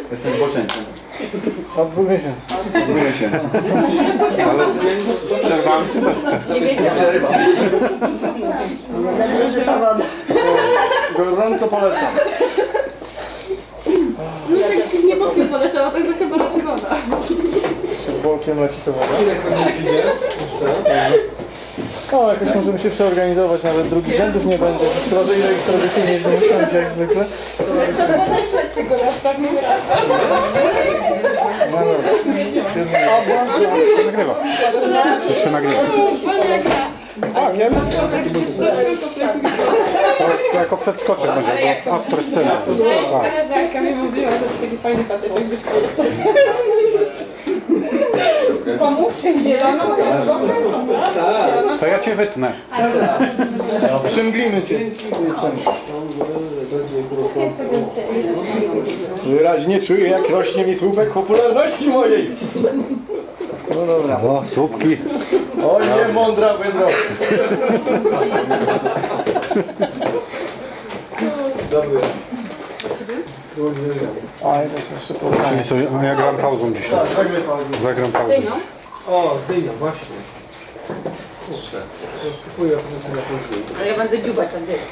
Jestem zboczeńcem. Od 2 miesięcy. Od 2 miesięcy. Ale z przerwami czy bez przerw? Nie przerywam. Gorąco polecam. No tak nie bokiem poleciała, także chyba raczej woda. Bokiem leci to woda. Ile pewnie przyjdzie? Jeszcze? No, jakoś możemy się przeorganizować, nawet drugich rzędów nie będzie. Chyba, że ile ich tradycyjnie nie usiądzie jak zwykle. Wiesz co, podeślę ci go następnym razem. No dobra. Nagrywa. Już się nagrywa. A, ja bym chciał taki buty. To jako przedskoczek będzie, bo after scena. Koleżanka mi mówiła, że to taki fajny patyczek byś korzystać. Pomóż? Zieloną? To ja cię wytnę. Przymglimy cię. Wyraźnie czuję, jak rośnie mi słupek popularności mojej. No dobra. O, słupki. O nie, mądra wydro. Dobry. A, jest jeszcze to. Czyli co, ja gram pauzą dzisiaj. Tak, zagraj pauzę. Zagram pauzę. O, dynia, właśnie. Kurczę. Rozsypuję na A ja będę dziubać tam wiesz.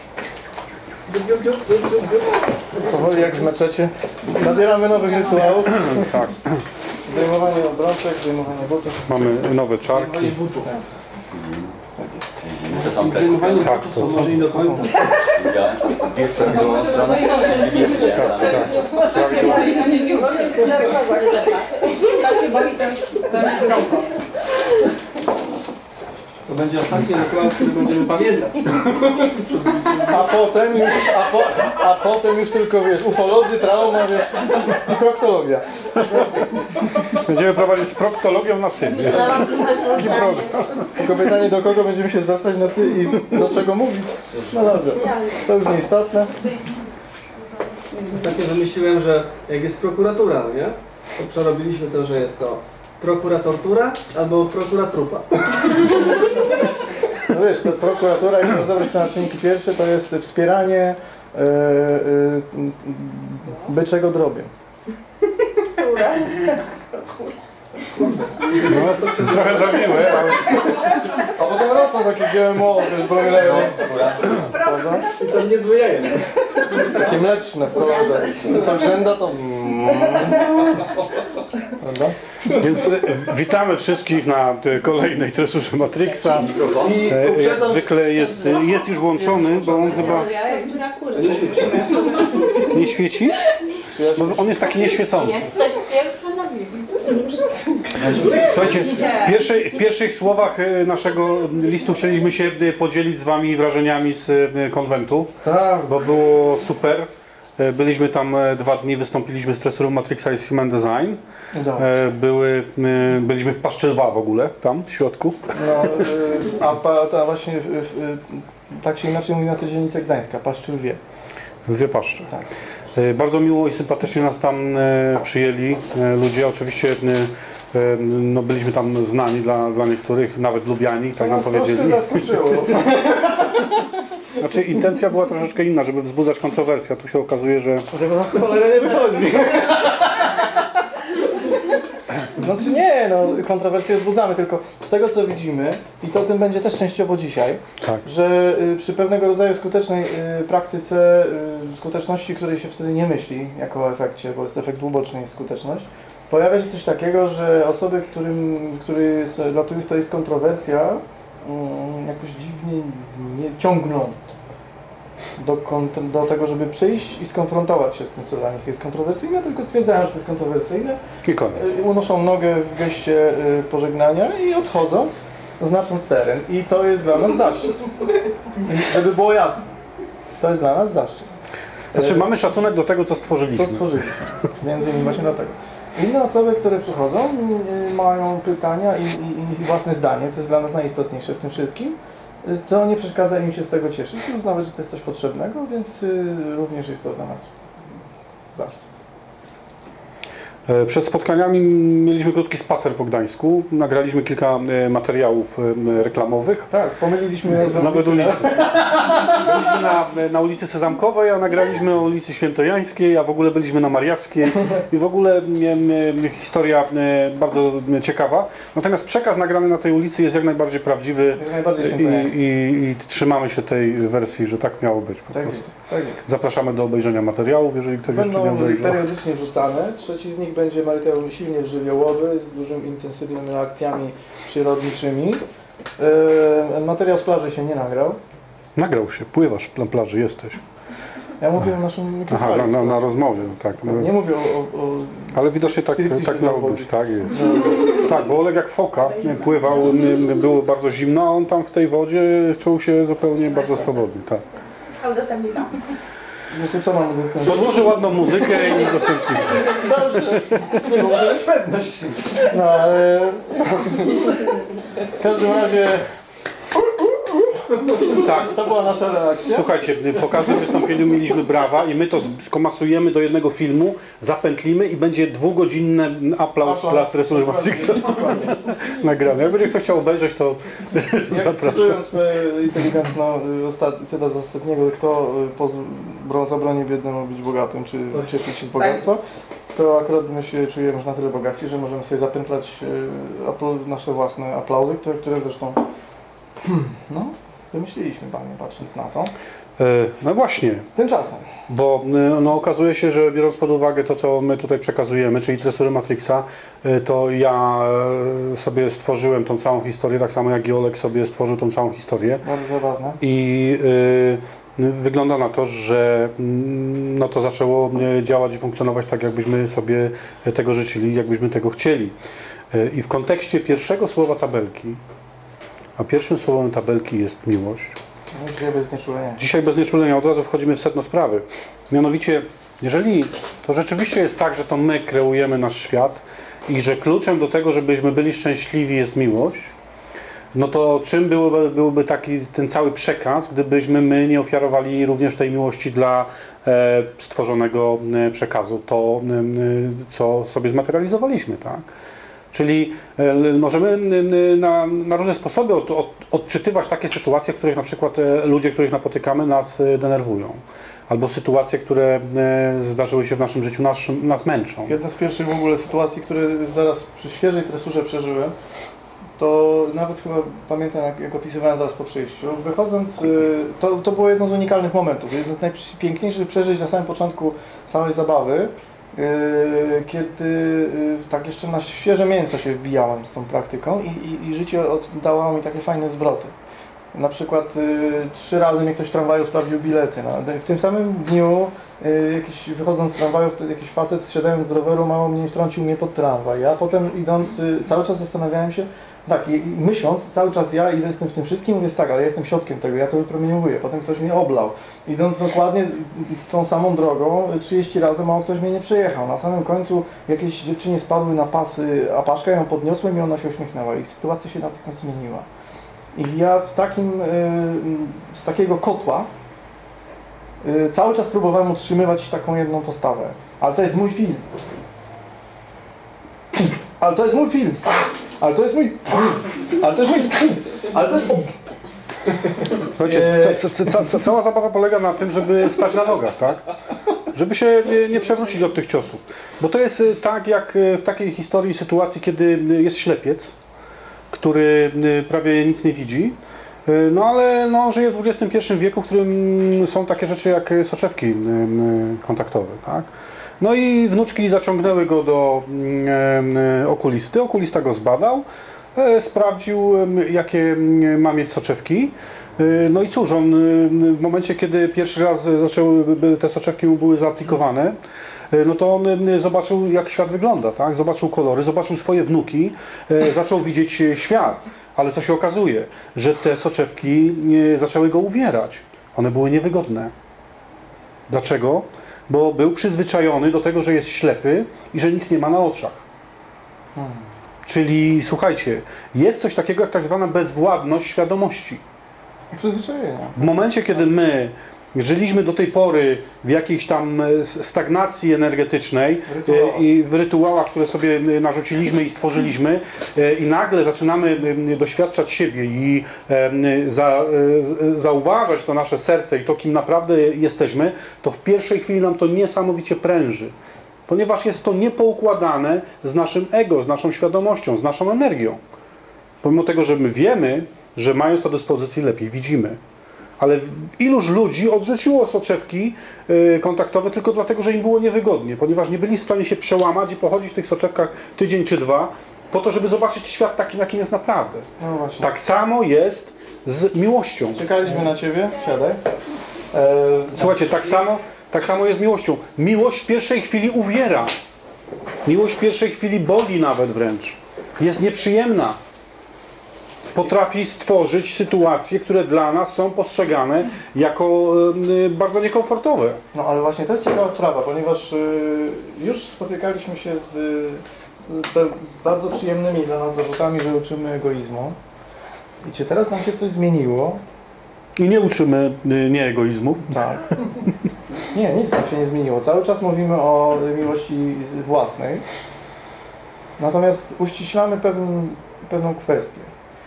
Powoli jak w meczecie. Nabieramy nowych rytuałów. Tak. Zdejmowanie obrączek, zdejmowanie butów. Mamy nowe czarki. Zdejmowanie Tak, to są może i do końca. Jest w drugą stronę. Ja się boi ten rąką. To będzie ostatni rytuał, który będziemy pamiętać. A potem już tylko wiesz, ufolodzy, trauma, wiesz, i proktologia. Będziemy prowadzić z proktologią na tym. Taki program. Tylko pytanie, do kogo będziemy się zwracać na ty i do czego mówić. No dobrze, to już nieistotne. Ostatnio wymyśliłem, że jak jest prokuratura, no nie? To przerobiliśmy to, że jest to prokuratortura albo prokuratrupa. No wiesz, to prokuratura, jak można zabrać te na czynniki pierwsze, to jest wspieranie byczego drobiem. No, to trochę zawiłe, ale... A potem rosną takie GMO, wiesz, broileją. Prawda? I są niezłe jaja. Takie mleczne w kolorze. Co grzęda to... Prawda? Więc witamy wszystkich na kolejnej tresurze Matrixa. I Jak uprzedzam, zwykle jest już włączony, bo on chyba nie świeci. Bo on jest taki nieświecący. Jesteś pierwsza na wieku. Słuchajcie, w pierwszych słowach naszego listu chcieliśmy się podzielić z wami wrażeniami z konwentu, tak, bo było super. Byliśmy tam 2 dni, wystąpiliśmy z tresurą Matrixa i z Human Design. Byliśmy w Paszczylwa w ogóle, tam w środku. no, a właśnie tak się inaczej mówi na tej dzielnicy Gdańska, Paszczylwie. Dwie paszcze. Tak. Bardzo miło i sympatycznie nas tam przyjęli ludzie. Oczywiście no, byliśmy tam znani dla niektórych, nawet lubiani, tak nam powiedzieli. Zaskoczyło. Znaczy intencja była troszeczkę inna, żeby wzbudzać kontrowersję, a tu się okazuje, że... Tego na cholerę nie wychodzi. Znaczy nie, no kontrowersje wzbudzamy, tylko z tego co widzimy, i to o tym będzie też częściowo dzisiaj, Tak. że przy pewnego rodzaju skutecznej praktyce, skuteczności, której się wtedy nie myśli jako o efekcie, bo jest efekt uboczny i skuteczność, pojawia się coś takiego, że osoby, dla których to jest kontrowersja, jakoś dziwnie nie ciągną do tego, żeby przyjść i skonfrontować się z tym, co dla nich jest kontrowersyjne, tylko stwierdzają, że to jest kontrowersyjne, I koniec. unoszą nogę w geście pożegnania i odchodzą, znacząc teren. I to jest dla nas zaszczyt. Żeby było jasne, to jest dla nas zaszczyt. Znaczy mamy szacunek do tego, co stworzyliśmy. Co stworzyliśmy, między innymi właśnie dlatego. Inne osoby, które przychodzą, mają pytania i własne zdanie, co jest dla nas najistotniejsze w tym wszystkim, co nie przeszkadza im się z tego cieszyć i uznawać, że to jest coś potrzebnego, więc również jest to dla nas zaszczyt. Przed spotkaniami mieliśmy krótki spacer po Gdańsku, nagraliśmy kilka materiałów reklamowych. Tak, pomyliliśmy Nawet ulicy. Byliśmy na ulicy Sezamkowej, a nagraliśmy o ulicy Świętojańskiej, a w ogóle byliśmy na Mariackiej i w ogóle historia bardzo ciekawa. Natomiast przekaz nagrany na tej ulicy jest jak najbardziej prawdziwy i trzymamy się tej wersji, że tak miało być po tak prostu. jest, tak jest. Zapraszamy do obejrzenia materiałów, jeżeli ktoś jeszcze nie Będą obejrzał. periodycznie wrzucane. Trzeci z nich będzie materiał silnie żywiołowy, z dużym, intensywnymi reakcjami przyrodniczymi. Materiał z plaży się nie nagrał. Nagrał się, pływasz na plaży, jesteś. Ja mówię o naszym mikrofonie. Aha, na rozmowie, tak. No. Nie mówię o Ale widocznie tak miało wody. być, tak jest. Tak, bo Oleg jak foka pływał, było bardzo zimno, a on tam w tej wodzie czuł się zupełnie bardzo swobodnie. Tak. A udostępnij tam. Wiecie co mamy dostępne? Podłoży ładną muzykę i udostępni. Dobrze. Nie, bo może być pewność. No ale... W każdym razie... Tak. To była nasza reakcja. Słuchajcie, po każdym wystąpieniu mieliśmy brawa i my to skomasujemy do jednego filmu, zapętlimy i będzie 2-godzinny aplauz dla Tresury Matrixa nagrany. Jak będzie ktoś chciał obejrzeć, to zapraszam. Cytując inteligentną cytat z ostatniego, kto zabroni biednemu być bogatym, czy cieszyć się z bogactwa, to akurat my się czujemy już na tyle bogaci, że możemy sobie zapętlać nasze własne aplauzy, które zresztą wymyśliliśmy, panie, patrząc na to. No właśnie. Tymczasem. Bo no, okazuje się, że biorąc pod uwagę to, co my tutaj przekazujemy, czyli Tresury Matrixa, to ja sobie stworzyłem tą całą historię, tak samo jak i Oleg sobie stworzył tą całą historię. Bardzo zabawne. I wygląda na to, że no, to zaczęło działać i funkcjonować tak, jakbyśmy sobie tego życzyli, jakbyśmy tego chcieli. I w kontekście pierwszego słowa tabelki, a pierwszym słowem tabelki jest miłość. Dzisiaj bez znieczulenia. Dzisiaj bez znieczulenia od razu wchodzimy w sedno sprawy. Mianowicie, jeżeli to rzeczywiście jest tak, że to my kreujemy nasz świat i że kluczem do tego, żebyśmy byli szczęśliwi, jest miłość, no to czym byłby taki ten cały przekaz, gdybyśmy my nie ofiarowali również tej miłości dla stworzonego przekazu, to co sobie zmaterializowaliśmy, tak? Czyli możemy na różne sposoby odczytywać takie sytuacje, w których na przykład ludzie, których napotykamy, nas denerwują. Albo sytuacje, które zdarzyły się w naszym życiu, nas męczą. Jedna z pierwszych w ogóle sytuacji, które zaraz przy świeżej tresurze przeżyłem, to nawet chyba pamiętam, jak opisywałem zaraz po przyjściu. Wychodząc, to było jedno z unikalnych momentów, jedno z najpiękniejszych przeżyć na samym początku całej zabawy, kiedy tak jeszcze na świeże mięso się wbijałem z tą praktyką i życie dało mi takie fajne zwroty. Na przykład 3 razy mnie ktoś w tramwaju sprawdził bilety. W tym samym dniu, wychodząc z tramwaju, jakiś facet siadając z roweru mało mnie wtrącił mnie pod tramwaj. Ja potem idąc, cały czas zastanawiałem się, tak, i myśląc, cały czas ja jestem w tym wszystkim, mówię tak, ale ja jestem środkiem tego, ja to wypromieniowuję. Potem ktoś mnie oblał. Idąc dokładnie tą samą drogą, 30 razy mało ktoś mnie nie przejechał. Na samym końcu jakieś dziewczynie spadły na pasy, a paszkę ją podniosłem i ona się uśmiechnęła i sytuacja się natychmiast zmieniła. I ja z takiego kotła cały czas próbowałem utrzymywać taką jedną postawę. Ale to jest mój film. Ale to jest mój film. Ale to jest mój... Ale to jest mój... Ale to jest... Słuchajcie, cała zabawa polega na tym, żeby stać na nogach, tak? Żeby się nie przewrócić od tych ciosów. Bo to jest tak, jak w takiej historii, sytuacji, kiedy jest ślepiec, który prawie nic nie widzi, no ale no, żyje w XXI wieku, w którym są takie rzeczy jak soczewki kontaktowe, tak? No i wnuczki zaciągnęły go do okulisty, okulista go zbadał, sprawdził, jakie ma mieć soczewki. No i cóż, on w momencie, kiedy pierwszy raz te soczewki mu były zaaplikowane, no to on zobaczył, jak świat wygląda, tak? Zobaczył kolory, zobaczył swoje wnuki, zaczął widzieć świat. Ale co się okazuje, że te soczewki zaczęły go uwierać. One były niewygodne. Dlaczego? Bo był przyzwyczajony do tego, że jest ślepy i że nic nie ma na oczach. Czyli słuchajcie, jest coś takiego jak tak zwana bezwładność świadomości. Przyzwyczajenia. W momencie, kiedy my Żyliśmy do tej pory w jakiejś tam stagnacji energetycznej i w rytuałach, które sobie narzuciliśmy i stworzyliśmy i nagle zaczynamy doświadczać siebie i zauważać to nasze serce i to, kim naprawdę jesteśmy, to w pierwszej chwili nam to niesamowicie pręży. Ponieważ jest to niepoukładane z naszym ego, z naszą świadomością, z naszą energią. Pomimo tego, że my wiemy, że mając to do dyspozycji lepiej widzimy. Ale iluż ludzi odrzuciło soczewki kontaktowe tylko dlatego, że im było niewygodnie, ponieważ nie byli w stanie się przełamać i pochodzić w tych soczewkach tydzień czy dwa, po to, żeby zobaczyć świat takim, jakim jest naprawdę. No właśnie. Tak samo jest z miłością. Czekaliśmy na Ciebie, siadaj. Słuchajcie, tak samo jest z miłością. Miłość w pierwszej chwili uwiera. Miłość w pierwszej chwili boli nawet wręcz. Jest nieprzyjemna. Potrafi stworzyć sytuacje, które dla nas są postrzegane jako bardzo niekomfortowe. No ale właśnie to jest ciekawa sprawa, ponieważ już spotykaliśmy się z bardzo przyjemnymi dla nas zarzutami, że uczymy egoizmu. I czy teraz nam się coś zmieniło? I nie uczymy nieegoizmu. Tak. Nie, nic nam się nie zmieniło. Cały czas mówimy o miłości własnej. Natomiast uściślamy pewną kwestię.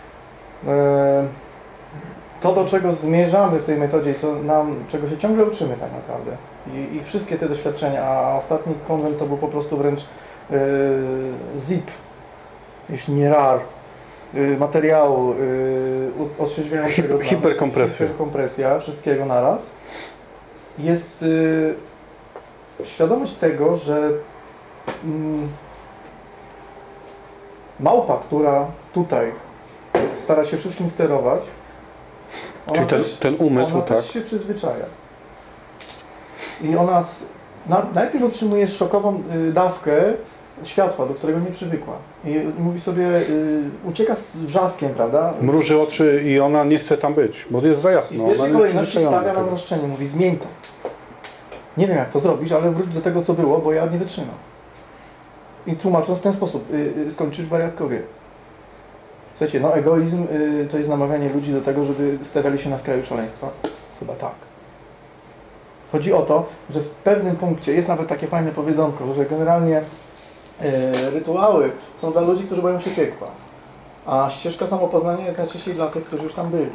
To, do czego zmierzamy w tej metodzie, czego się ciągle uczymy tak naprawdę. I wszystkie te doświadczenia, a ostatni konwent to był po prostu wręcz zip, jeśli nie rar, materiału otrzeźwiającego. Hiperkompresja. Hiperkompresja, wszystkiego naraz. Jest świadomość tego, że małpa, która tutaj stara się wszystkim sterować, czyli ten umysł, ona tak? też się przyzwyczaja. I ona najpierw otrzymuje szokową dawkę światła, do którego nie przywykła. I mówi sobie, ucieka z wrzaskiem, prawda? Mruży oczy i ona nie chce tam być, bo jest za jasno. I w pierwszej kolejności stawia na tego. roszczenie, mówi zmień to. Nie wiem jak to zrobić, ale wróć do tego co było, bo ja nie wytrzymam. I tłumacząc w ten sposób, skończysz wariatkowie. Słuchajcie, no egoizm to jest namawianie ludzi do tego, żeby stawiali się na skraju szaleństwa. Chyba tak. Chodzi o to, że w pewnym punkcie, jest nawet takie fajne powiedzonko, że generalnie rytuały są dla ludzi, którzy boją się piekła. A ścieżka samopoznania jest najczęściej dla tych, którzy już tam byli.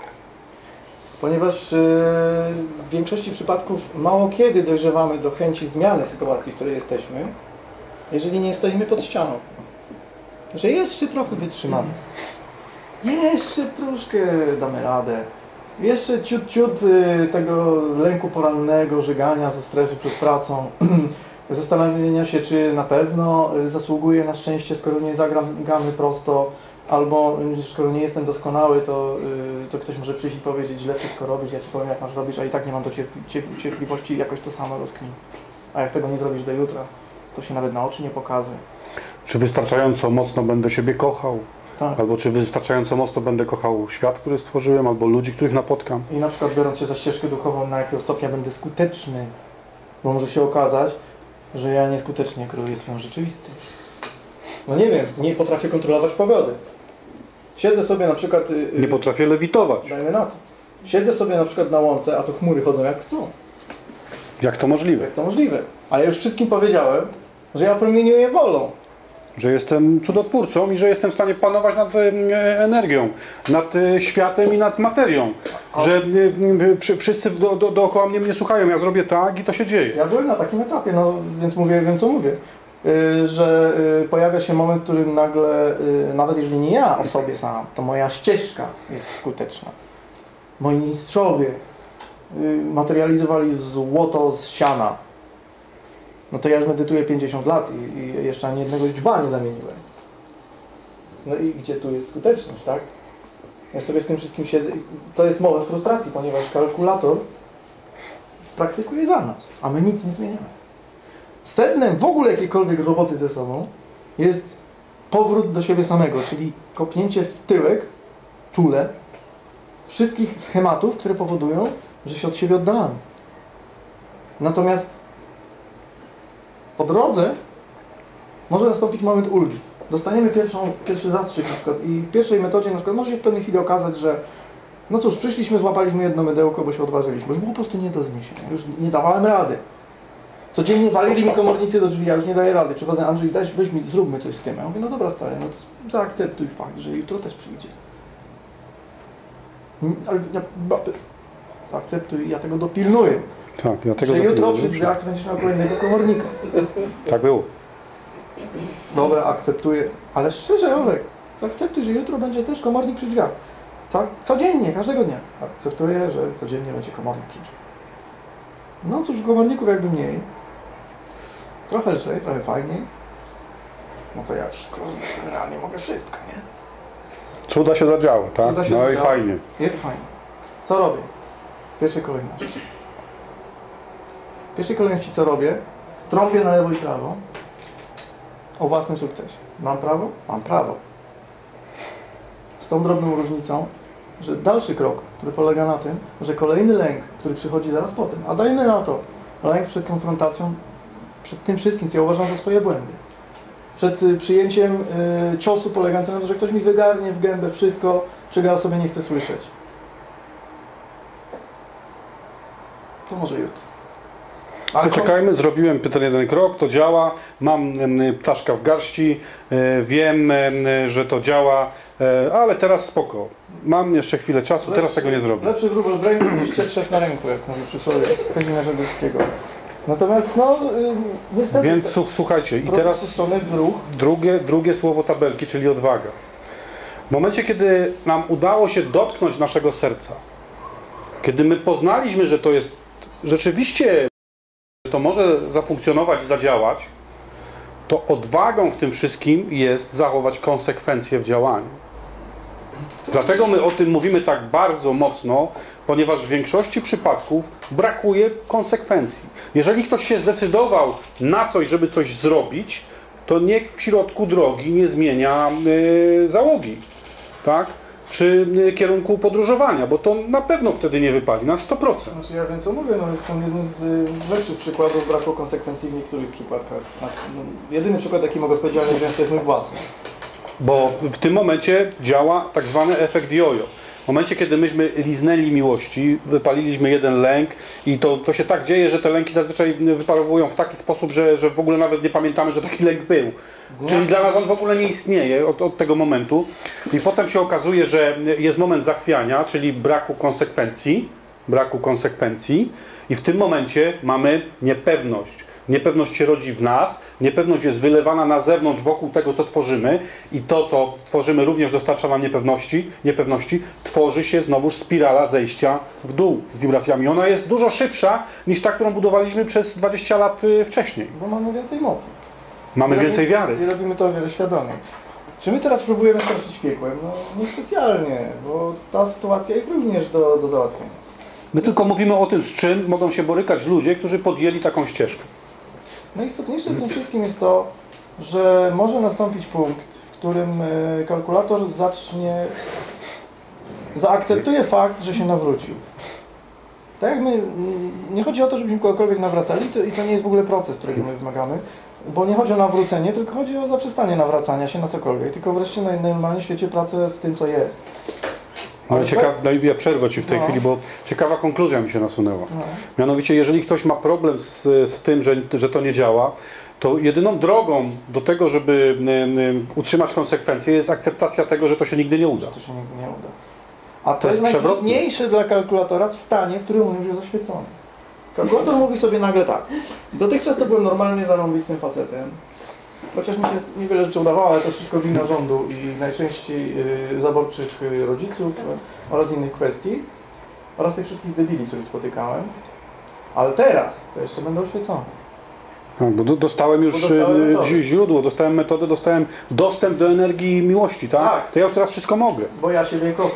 Ponieważ w większości przypadków mało kiedy dojrzewamy do chęci zmiany sytuacji, w której jesteśmy, jeżeli nie stoimy pod ścianą. Że jeszcze trochę wytrzymamy. Jeszcze troszkę damy radę. Jeszcze ciut tego lęku porannego, żegania ze stresu przed pracą, zastanowienia się, czy na pewno zasługuję na szczęście, skoro nie zagramy prosto, albo skoro nie jestem doskonały, to ktoś może przyjść i powiedzieć, źle wszystko robisz, ja Ci powiem jak masz robić, a i tak nie mam do cierpliwości, jakoś to samo rozkmin. A jak tego nie zrobisz do jutra, to się nawet na oczy nie pokazuje. Czy wystarczająco mocno będę siebie kochał? Tak. Albo czy wystarczająco mocno będę kochał świat, który stworzyłem, albo ludzi, których napotkam? I na przykład biorąc się za ścieżkę duchową, na jakiego stopnia będę skuteczny, bo może się okazać, że ja nieskutecznie kreuję swoją rzeczywistość. No nie wiem, nie potrafię kontrolować pogody. Siedzę sobie na przykład... Nie potrafię lewitować. Dajmy na to. Siedzę sobie na przykład na łące, a to chmury chodzą jak chcą. Jak to możliwe? Jak to możliwe? A ja już wszystkim powiedziałem, że ja promieniuję wolą. Że jestem cudotwórcą i że jestem w stanie panować nad energią, nad światem i nad materią. Że wszyscy dookoła mnie słuchają, ja zrobię tak i to się dzieje. Ja byłem na takim etapie, no więc wiem co mówię. Że pojawia się moment, w którym nagle, nawet jeżeli nie ja o sobie sam, to moja ścieżka jest skuteczna. Moi mistrzowie materializowali złoto z siana. No to ja już medytuję 50 lat i jeszcze ani jednego dźba nie zamieniłem. No i gdzie tu jest skuteczność, tak? Ja sobie w tym wszystkim siedzę. To jest moment frustracji, ponieważ kalkulator praktykuje za nas, a my nic nie zmieniamy. Sednem w ogóle jakiejkolwiek roboty ze sobą jest powrót do siebie samego, czyli kopnięcie w tyłek, czule, wszystkich schematów, które powodują, że się od siebie oddalamy. Natomiast po drodze może nastąpić moment ulgi. Dostaniemy pierwszy zastrzyk na przykład i w pierwszej metodzie na przykład może się w pewnej chwili okazać, że No cóż, przyszliśmy, złapaliśmy jedno mydełko, bo się odważyliśmy. Już było po prostu nie do zniesienia. Już nie dawałem rady. Codziennie walili mi komornicy do drzwi, ja już nie daję rady. Przychodzę, Andrzej, weź mi, zróbmy coś z tym. Ja mówię, no dobra stary, no zaakceptuj fakt, że jutro też przyjdzie. Ale akceptuj, ja tego dopilnuję. Tak, ja tego Że jutro dopilnuję. przy drzwiach będziesz miał kolejnego komornika. Tak było. Dobra, akceptuję. Ale szczerze, Olek, zaakceptuj, że jutro będzie też komornik przy drzwiach. Codziennie, każdego dnia. Akceptuję, że codziennie będzie komornik przy drzwiach. No cóż, komorników jakby mniej. Trochę lżej, trochę fajniej. No to ja już generalnie mogę wszystko, nie? Cuda się zadziało, tak? Cuda się No i zadziało. fajnie. Jest fajnie. Co robię? W pierwszej kolejności. W pierwszej kolejności co robię? Trąbię na lewo i prawo o własnym sukcesie. Mam prawo? Mam prawo. Z tą drobną różnicą, że dalszy krok, który polega na tym, że kolejny lęk, który przychodzi zaraz potem, a dajmy na to, lęk przed konfrontacją, przed tym wszystkim, co ja uważam za swoje błędy. Przed przyjęciem ciosu polegającym na to, że ktoś mi wygarnie w gębę wszystko, czego ja o sobie nie chcę słyszeć. To może jutro. Ale Poczekajmy, zrobiłem ten jeden krok, to działa, mam ptaszka w garści, wiem, że to działa, ale teraz spoko. Mam jeszcze chwilę czasu, teraz tego nie zrobię. Lepszy wróbel w ręku niż trzech na ręku, jak mówi przysłowie Kazimierza Górskiego. Natomiast no, niestety... Więc słuchajcie, i proces teraz puszczony w ruch. drugie słowo tabelki, czyli odwaga. W momencie, kiedy nam udało się dotknąć naszego serca, kiedy my poznaliśmy, że to jest rzeczywiście, że to może zafunkcjonować i zadziałać, to odwagą w tym wszystkim jest zachować konsekwencje w działaniu. Dlatego my o tym mówimy tak bardzo mocno, ponieważ w większości przypadków brakuje konsekwencji. Jeżeli ktoś się zdecydował na coś, żeby coś zrobić, to niech w środku drogi nie zmienia załogi, tak? Czy kierunku podróżowania, bo to na pewno wtedy nie wypali, na 100%. Znaczy ja wiem co mówię, no jestem jednym z lepszych przykładów braku konsekwencji w niektórych przypadkach. No, jedyny przykład jaki mogę odpowiedzialnie wziąć to jest mój własny. Bo w tym momencie działa tak zwany efekt jojo. W momencie, kiedy myśmy liznęli miłości, wypaliliśmy jeden lęk i to się tak dzieje, że te lęki zazwyczaj wyparowują w taki sposób, że w ogóle nawet nie pamiętamy, że taki lęk był. Czyli dla nas on w ogóle nie istnieje od tego momentu. I potem się okazuje, że jest moment zachwiania, czyli braku konsekwencji i w tym momencie mamy niepewność. Niepewność się rodzi w nas, niepewność jest wylewana na zewnątrz wokół tego, co tworzymy i to, co tworzymy, również dostarcza nam niepewności, tworzy się znowuż spirala zejścia w dół z wibracjami. Ona jest dużo szybsza niż ta, którą budowaliśmy przez 20 lat wcześniej. Bo mamy więcej mocy. Mamy więcej wiary. I robimy to o wiele świadomie. Czy my teraz próbujemy straszyć piekłem? No niespecjalnie, bo ta sytuacja jest również do załatwienia. My tylko mówimy o tym, z czym mogą się borykać ludzie, którzy podjęli taką ścieżkę. Najistotniejsze w tym wszystkim jest to, że może nastąpić punkt, w którym kalkulator zaakceptuje fakt, że się nawrócił. Tak jak my, nie chodzi o to, żebyśmy kogokolwiek nawracali i to nie jest w ogóle proces, którego my wymagamy, bo nie chodzi o nawrócenie, tylko chodzi o zaprzestanie nawracania się na cokolwiek, tylko wreszcie na normalnym świecie pracę z tym, co jest. Ale ja przerwę Ci w tej chwili, bo ciekawa konkluzja mi się nasunęła. Mianowicie, jeżeli ktoś ma problem z tym, że to nie działa, to jedyną drogą do tego, żeby utrzymać konsekwencje, jest akceptacja tego, że to się nigdy nie uda. To się nigdy nie uda. A to jest jest przewrotne. najtrudniejsze dla kalkulatora w stanie, w którym on już jest oświecony. Kalkulator mówi sobie nagle tak. Dotychczas to byłem normalnie zarąbistym facetem. Chociaż mi się niewiele rzeczy udawało, ale to wszystko wina rządu i najczęściej zaborczych rodziców oraz innych kwestii. Oraz tych wszystkich debili, których spotykałem. Ale teraz to jeszcze będę oświecony. Tak, bo dostałem już źródło, dostałem metodę, dostałem dostęp do energii miłości, tak? Tak. To ja już teraz wszystko mogę. Bo ja siebie kocham.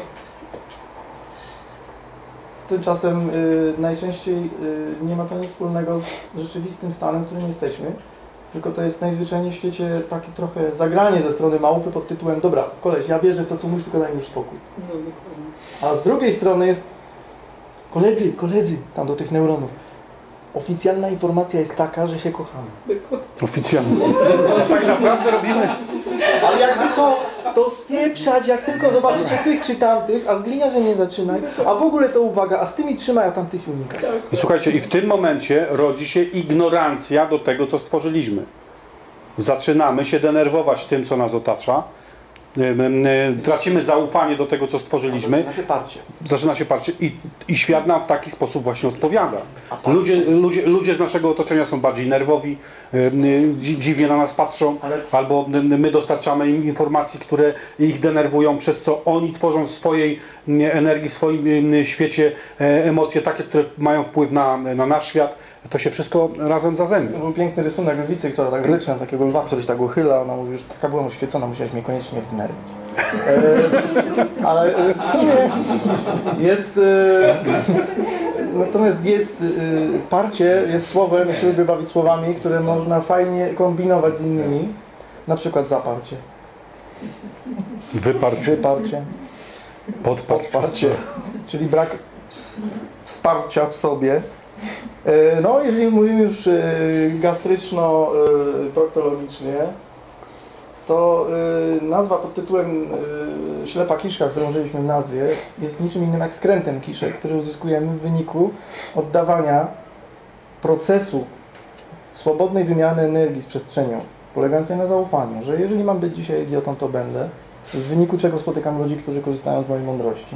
Tymczasem najczęściej nie ma to nic wspólnego z rzeczywistym stanem, w którym jesteśmy. Tylko to jest najzwyczajniej w świecie takie trochę zagranie ze strony małpy pod tytułem dobra, koleś, ja wierzę w to, co mówisz, tylko daj mi już spokój. No, dokładnie. A z drugiej strony jest koledzy, tam do tych neuronów. Oficjalna informacja jest taka, że się kochamy. Oficjalnie. Tak naprawdę robimy. Ale jakby co, to spieprzać, jak tylko zobaczycie tych czy tamtych, a z gliniarzem nie zaczynaj, a w ogóle to uwaga, a z tymi trzymaj, a tamtych unikaj. I słuchajcie, i w tym momencie rodzi się ignorancja do tego, co stworzyliśmy. Zaczynamy się denerwować tym, co nas otacza. Tracimy zaufanie do tego, co stworzyliśmy. Zaczyna się parcie i świat nam w taki sposób właśnie odpowiada. Ludzie z naszego otoczenia są bardziej nerwowi, dziwnie na nas patrzą, albo my dostarczamy im informacji, które ich denerwują, przez co oni tworzą w swojej energii, w swoim świecie emocje takie, które mają wpływ na nasz świat. To się wszystko razem zazębia. Był piękny rysunek lwicy, która tak ryczy na takiego lwa, który się tak uchyla. Ona mówi, że taka była oświecona, musiałeś mnie koniecznie wnerwić. Ale w sumie jest... Natomiast parcie jest słowem, ja się lubię bawić słowami, które można fajnie kombinować z innymi. Na przykład zaparcie. Wyparcie. Podparcie. Czyli brak wsparcia w sobie. No, jeżeli mówimy już gastryczno-proktologicznie, to nazwa pod tytułem ślepa kiszka, którą użyliśmy w nazwie, jest niczym innym jak skrętem kiszek, który uzyskujemy w wyniku oddawania procesu swobodnej wymiany energii z przestrzenią, polegającej na zaufaniu, że jeżeli mam być dzisiaj idiotą, to będę, w wyniku czego spotykam ludzi, którzy korzystają z mojej mądrości.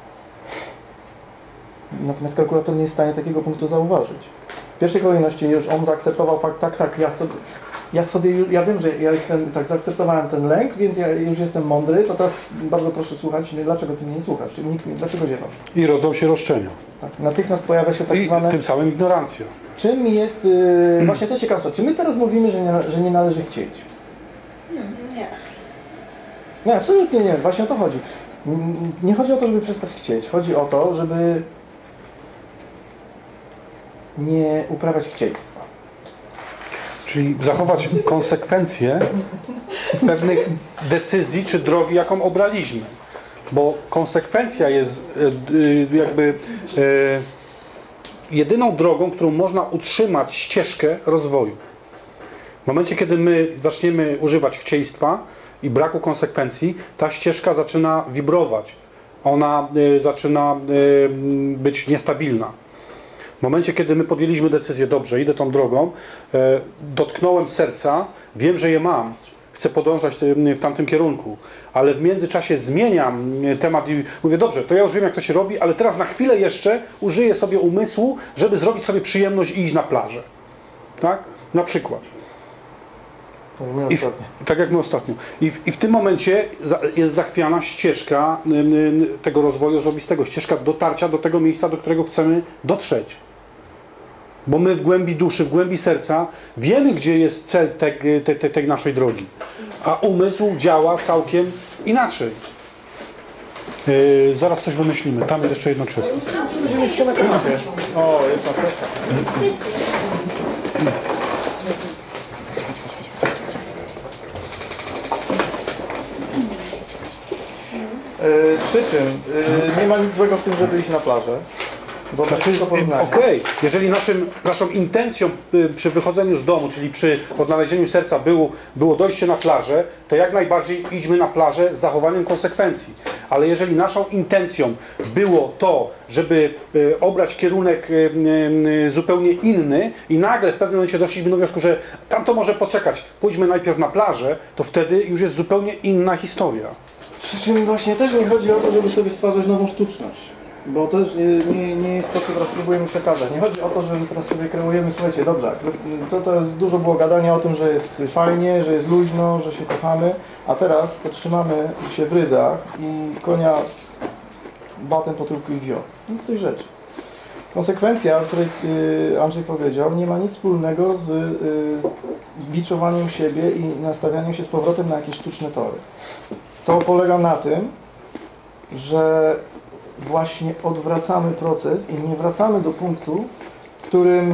Natomiast kalkulator nie jest w stanie takiego punktu zauważyć. W pierwszej kolejności już on zaakceptował fakt, tak, ja wiem, że ja jestem, tak, zaakceptowałem ten lęk, więc ja już jestem mądry, to teraz bardzo proszę słuchać, dlaczego ty mnie nie słuchasz, dlaczego ziewasz? I rodzą się roszczenia. Tak, natychmiast pojawia się tak zwane... I tym samym ignorancja. Czym jest, właśnie to ciekawstwo, czy my teraz mówimy, że nie należy chcieć? Nie. Nie, absolutnie nie, właśnie o to chodzi. Nie chodzi o to, żeby przestać chcieć, chodzi o to, żeby nie uprawiać chcieństwa. Czyli zachować konsekwencje pewnych decyzji czy drogi, jaką obraliśmy. Bo konsekwencja jest jakby jedyną drogą, którą można utrzymać ścieżkę rozwoju. W momencie, kiedy my zaczniemy używać chcieństwa i braku konsekwencji, ta ścieżka zaczyna wibrować. Ona zaczyna być niestabilna. W momencie, kiedy my podjęliśmy decyzję, dobrze, idę tą drogą, dotknąłem serca, wiem, że je mam, chcę podążać w tamtym kierunku, ale w międzyczasie zmieniam temat i mówię, dobrze, to ja już wiem, jak to się robi, ale teraz na chwilę jeszcze użyję sobie umysłu, żeby zrobić sobie przyjemność i iść na plażę. Tak? Na przykład. Tak jak my ostatnio. I w tym momencie jest zachwiana ścieżka tego rozwoju osobistego, ścieżka dotarcia do tego miejsca, do którego chcemy dotrzeć. Bo my w głębi duszy, w głębi serca wiemy, gdzie jest cel tej naszej drogi. A umysł działa całkiem inaczej. Zaraz coś wymyślimy. Tam jest jeszcze jedno krzesło. Będziemy jeszcze na kanapie. O, jest marchewka. Przy czym nie ma nic złego w tym, żeby iść na plażę. Okej, jeżeli naszą intencją przy wychodzeniu z domu, czyli przy odnalezieniu serca było dojście na plażę, to jak najbardziej idźmy na plażę z zachowaniem konsekwencji. Ale jeżeli naszą intencją było to, żeby obrać kierunek zupełnie inny i nagle w pewnym momencie doszliśmy do wniosku, że tamto może poczekać, pójdźmy najpierw na plażę, to wtedy już jest zupełnie inna historia. Przy czym właśnie też nie chodzi o to, żeby sobie stwarzać nową sztuczność. Bo to też nie jest to, co teraz próbujemy przekazać. Nie chodzi o to, że teraz sobie kreujemy, słuchajcie, dobrze, to jest dużo było gadania o tym, że jest fajnie, że jest luźno, że się kochamy, a teraz to trzymamy się w ryzach i konia batem po tyłku i wio. Nic z tej rzeczy. Konsekwencja, o której Andrzej powiedział, nie ma nic wspólnego z biczowaniem siebie i nastawianiem się z powrotem na jakieś sztuczne tory. To polega na tym, że właśnie odwracamy proces i nie wracamy do punktu, którym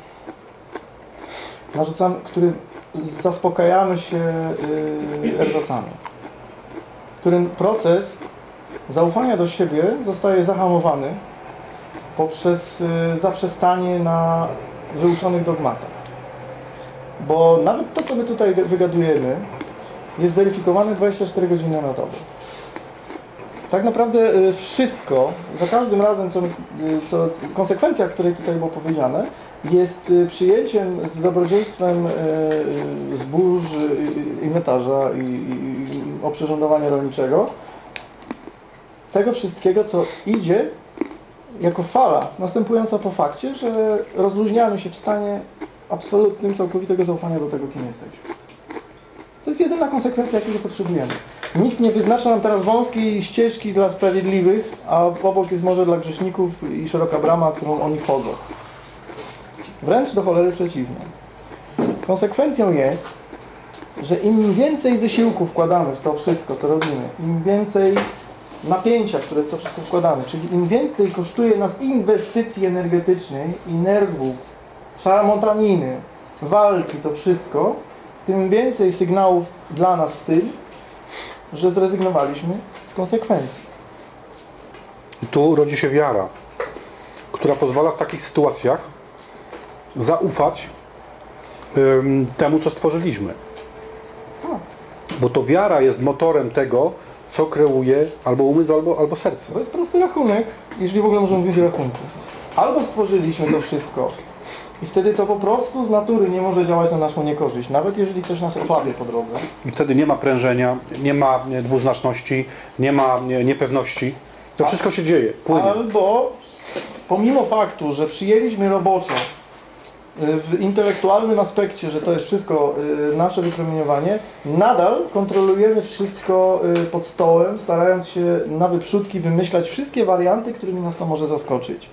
zaspokajamy się erzacami. W którym proces zaufania do siebie zostaje zahamowany poprzez zaprzestanie na wyuczonych dogmatach. Bo nawet to, co my tutaj wygadujemy, jest weryfikowane 24 godziny na dobę. Tak naprawdę wszystko, za każdym razem, co konsekwencja, której tutaj było powiedziane, jest przyjęciem z dobrodziejstwem zbóż, inwentarza i oprzyrządowania rolniczego, tego wszystkiego, co idzie jako fala następująca po fakcie, że rozluźniamy się w stanie absolutnym, całkowitego zaufania do tego, kim jesteśmy. To jest jedyna konsekwencja, jakiej potrzebujemy. Nikt nie wyznacza nam teraz wąskiej ścieżki dla sprawiedliwych, a obok jest morze dla grzeszników i szeroka brama, którą oni wchodzą. Wręcz do cholery przeciwnie. Konsekwencją jest, że im więcej wysiłku wkładamy w to wszystko, co robimy, im więcej napięcia, które w to wszystko wkładamy, czyli im więcej kosztuje nas inwestycji energetycznej i nerwów, szaramontaniny, walki, to wszystko, tym więcej sygnałów dla nas w tym, że zrezygnowaliśmy z konsekwencji. I tu rodzi się wiara, która pozwala w takich sytuacjach zaufać temu, co stworzyliśmy. Bo to wiara jest motorem tego, co kreuje albo umysł, albo serce. To jest prosty rachunek, jeżeli w ogóle możemy mówić o rachunku. Albo stworzyliśmy to wszystko i wtedy to po prostu z natury nie może działać na naszą niekorzyść, nawet jeżeli coś nas ochlapie po drodze. I wtedy nie ma prężenia, nie ma dwuznaczności, nie ma niepewności. To wszystko się dzieje, płynie. Albo pomimo faktu, że przyjęliśmy roboczo w intelektualnym aspekcie, że to jest wszystko nasze wypromieniowanie, nadal kontrolujemy wszystko pod stołem, starając się na wyprzódki wymyślać wszystkie warianty, którymi nas to może zaskoczyć.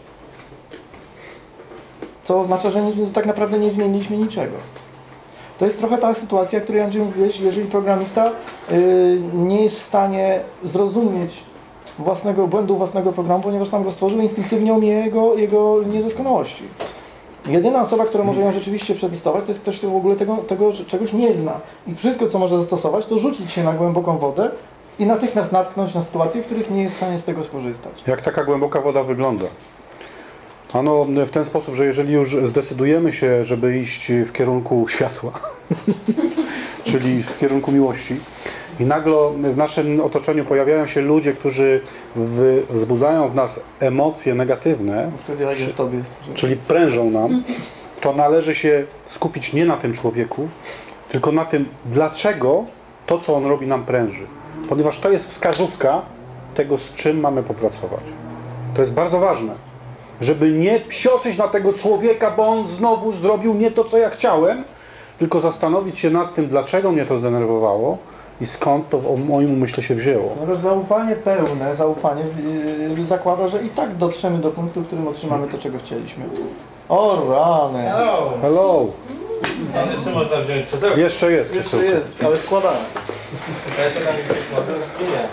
Co oznacza, że tak naprawdę nie zmieniliśmy niczego. To jest trochę ta sytuacja, o której Andrzej mówiłeś, jeżeli programista nie jest w stanie zrozumieć błędu własnego programu, ponieważ sam go stworzył, instynktywnie omija jego niedoskonałości. Jedyna osoba, która może ją rzeczywiście przetestować, to jest ktoś, kto w ogóle tego czegoś nie zna. I wszystko, co może zastosować, to rzucić się na głęboką wodę i natychmiast natknąć na sytuacje, w których nie jest w stanie z tego skorzystać. Jak taka głęboka woda wygląda? Ano w ten sposób, że jeżeli już zdecydujemy się, żeby iść w kierunku światła, czyli w kierunku miłości, i nagle w naszym otoczeniu pojawiają się ludzie, którzy wzbudzają w nas emocje negatywne, czyli prężą nam, to należy się skupić nie na tym człowieku, tylko na tym, dlaczego to, co on robi, nam pręży. Ponieważ to jest wskazówka tego, z czym mamy popracować. To jest bardzo ważne, żeby nie psioczyć na tego człowieka, bo on znowu zrobił nie to, co ja chciałem, tylko zastanowić się nad tym, dlaczego mnie to zdenerwowało i skąd to w moim umyśle się wzięło. Ponieważ zaufanie pełne, zakłada, że i tak dotrzemy do punktu, w którym otrzymamy to, czego chcieliśmy. O rany! Hello! Hello! No, jeszcze można wziąć krzesełko. Jeszcze jest Jeszcze krzesełko. jest, ale składane. Ja jeszcze tam gdzieś mogę? Nie.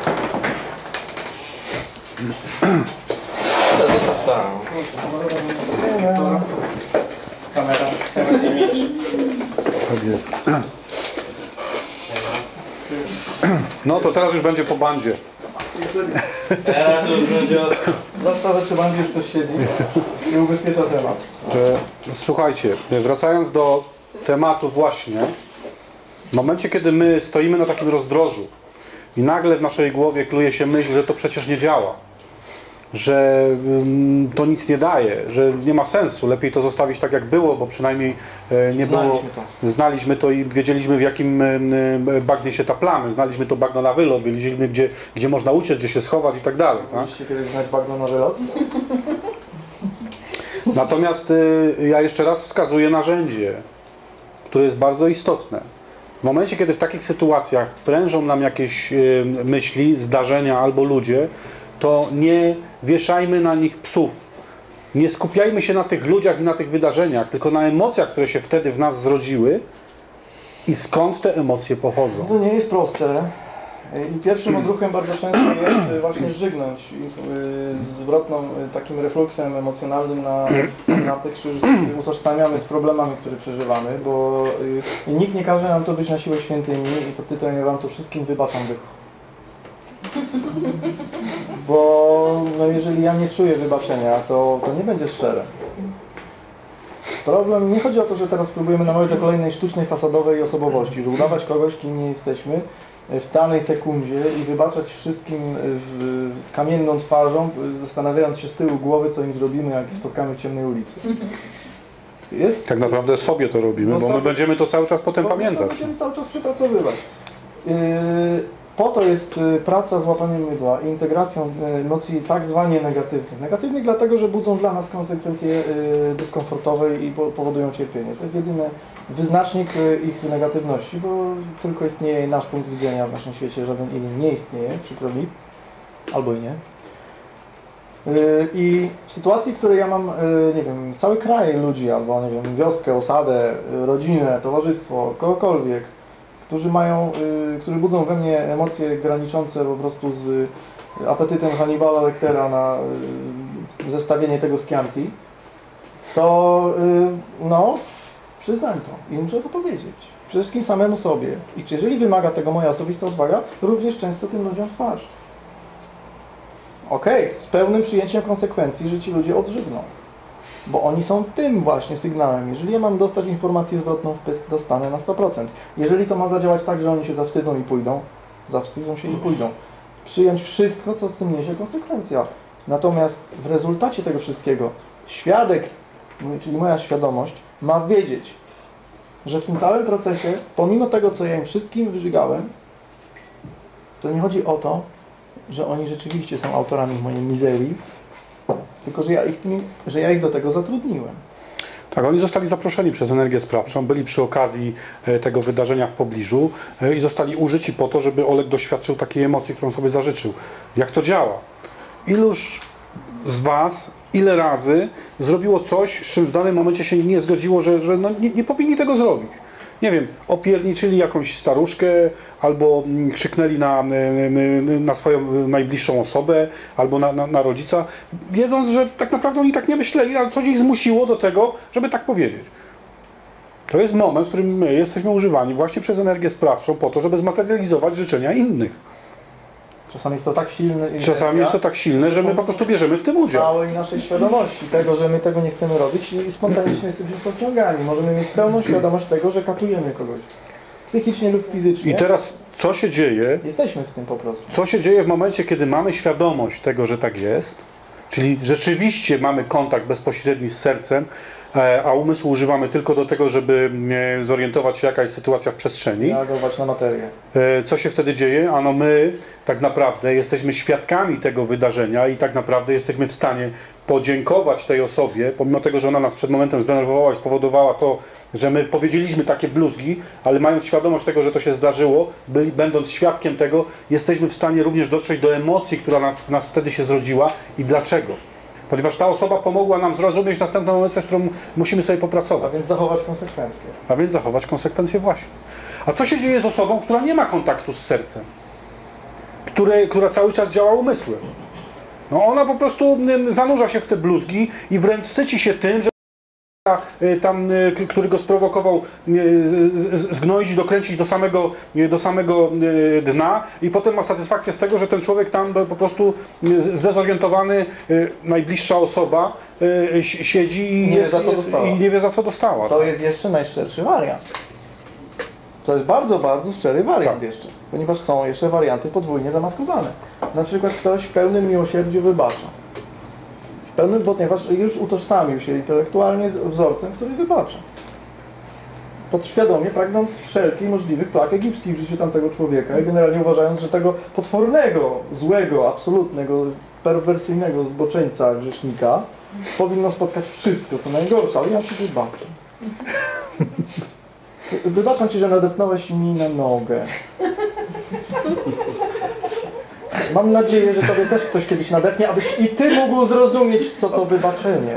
Zostaw tam. Kamera image. Tak jest. No to teraz już będzie po bandzie. Teraz to już będzie ostro. Zwłaszcza, że przy bandzie już ktoś siedzi i ubezpiecza temat. Słuchajcie, wracając do tematu właśnie, w momencie, kiedy my stoimy na takim rozdrożu i nagle w naszej głowie kluje się myśl, że to przecież nie działa, że to nic nie daje, że nie ma sensu, lepiej to zostawić tak jak było, bo przynajmniej nie było, znaliśmy to i wiedzieliśmy, w jakim bagnie się taplamy, znaliśmy to bagno na wylot, wiedzieliśmy gdzie można uciec, gdzie się schować i tak dalej. Chcieliście kiedyś znać bagno na wylot? Natomiast ja jeszcze raz wskazuję narzędzie, które jest bardzo istotne. W momencie, kiedy w takich sytuacjach prężą nam jakieś myśli, zdarzenia albo ludzie, to nie wieszajmy na nich psów. Nie skupiajmy się na tych ludziach i na tych wydarzeniach, tylko na emocjach, które się wtedy w nas zrodziły i skąd te emocje pochodzą. To nie jest proste. I pierwszym odruchem bardzo często jest właśnie żygnąć zwrotną takim refluksem emocjonalnym na tych, których utożsamiamy z problemami, które przeżywamy, bo nikt nie każe nam to być na siłę świętymi i pod tytułem ja wam to wszystkim wybaczam Bo no jeżeli ja nie czuję wybaczenia, to nie będzie szczere. Problem, nie chodzi o to, że teraz próbujemy namawiać do kolejnej sztucznej, fasadowej osobowości, że udawać kogoś, kim nie jesteśmy w danej sekundzie i wybaczać wszystkim z kamienną twarzą, zastanawiając się z tyłu głowy, co im zrobimy, jak ich spotkamy w ciemnej ulicy. Jest, Tak naprawdę sobie to robimy, No bo my sobie- będziemy to cały czas potem to pamiętać. będziemy cały czas przepracowywać. Po to jest praca z łapaniem mydła i integracją emocji tak zwanie negatywnych. Negatywnych dlatego, że budzą dla nas konsekwencje dyskomfortowe i powodują cierpienie. To jest jedyny wyznacznik ich negatywności, bo tylko istnieje nasz punkt widzenia w naszym świecie, żaden inny nie istnieje, przykro mi, albo i nie. I w sytuacji, w której ja mam, nie wiem, cały kraj ludzi, albo nie wiem, wioskę, osadę, rodzinę, towarzystwo, kogokolwiek, którzy budzą we mnie emocje graniczące po prostu z apetytem Hannibala Lectera na zestawienie tego z Chianti, to no, przyznam to i muszę to powiedzieć. Przede wszystkim samemu sobie. I jeżeli wymaga tego moja osobista odwaga, również często tym ludziom twarz. Okej, z pełnym przyjęciem konsekwencji, że ci ludzie odżygną. Bo oni są tym właśnie sygnałem. Jeżeli ja mam dostać informację zwrotną w pysk, dostanę na 100%. Jeżeli to ma zadziałać tak, że oni się zawstydzą i pójdą, zawstydzą się i pójdą. Przyjąć wszystko, co z tym niesie konsekwencja. Natomiast w rezultacie tego wszystkiego świadek, czyli moja świadomość, ma wiedzieć, że w tym całym procesie, pomimo tego, co ja im wszystkim wyżygałem, to nie chodzi o to, że oni rzeczywiście są autorami mojej mizerii, tylko że ja ich do tego zatrudniłem. Tak, oni zostali zaproszeni przez energię sprawczą, byli przy okazji tego wydarzenia w pobliżu i zostali użyci po to, żeby Oleg doświadczył takiej emocji, którą sobie zażyczył. Jak to działa? Iluż z Was, ile razy zrobiło coś, z czym w danym momencie się nie zgodziło, że no nie powinni tego zrobić? Nie wiem, opierniczyli jakąś staruszkę, albo krzyknęli na swoją najbliższą osobę, albo na rodzica, wiedząc, że tak naprawdę oni tak nie myśleli, ale coś ich zmusiło do tego, żeby tak powiedzieć. To jest moment, w którym my jesteśmy używani właśnie przez energię sprawczą po to, żeby zmaterializować życzenia innych. Czasami jest to tak silne. Czasami jest to tak silne, że my po prostu bierzemy w tym udział. Całej naszej świadomości tego, że my tego nie chcemy robić i spontanicznie jesteśmy podciągani. Możemy mieć pełną świadomość tego, że katujemy kogoś. Psychicznie lub fizycznie. I teraz co się dzieje? Jesteśmy w tym po prostu. Co się dzieje w momencie, kiedy mamy świadomość tego, że tak jest, czyli rzeczywiście mamy kontakt bezpośredni z sercem, a umysł używamy tylko do tego, żeby zorientować się, jaka jest sytuacja w przestrzeni. Reagować na materię. Co się wtedy dzieje? Ano my tak naprawdę jesteśmy świadkami tego wydarzenia i tak naprawdę jesteśmy w stanie podziękować tej osobie, pomimo tego, że ona nas przed momentem zdenerwowała i spowodowała to, że my powiedzieliśmy takie bluzgi, ale mając świadomość tego, że to się zdarzyło, będąc świadkiem tego, jesteśmy w stanie również dotrzeć do emocji, która nas wtedy się zrodziła i dlaczego. Ponieważ ta osoba pomogła nam zrozumieć następną emocję, z którą musimy sobie popracować. A więc zachować konsekwencje. A więc zachować konsekwencje właśnie. A co się dzieje z osobą, która nie ma kontaktu z sercem? Która cały czas działa umysłem? No ona po prostu zanurza się w te bluzgi i wręcz syci się tym, że który go sprowokował, zgnoić, dokręcić do samego dna i potem ma satysfakcję z tego, że ten człowiek tam po prostu zdezorientowany, najbliższa osoba siedzi i nie wie, za co dostała. To jest jeszcze najszczerszy wariant. To jest bardzo, bardzo szczery wariant Tak. jeszcze. Ponieważ są jeszcze warianty podwójnie zamaskowane. Na przykład ktoś w pełnym miłosierdziu wybacza. Ponieważ już utożsamił się intelektualnie z wzorcem, który wybacza. Podświadomie pragnąc wszelkich możliwych plag egipskich w życiu tamtego człowieka i generalnie uważając, że tego potwornego, złego, absolutnego, perwersyjnego zboczeńca, grzesznika powinno spotkać wszystko, co najgorsze, ale ja ci wybaczę. Wybaczam ci, że nadepnąłeś mi na nogę. Mam nadzieję, że tobie też ktoś kiedyś nadepnie, abyś i ty mógł zrozumieć, co to wybaczenie.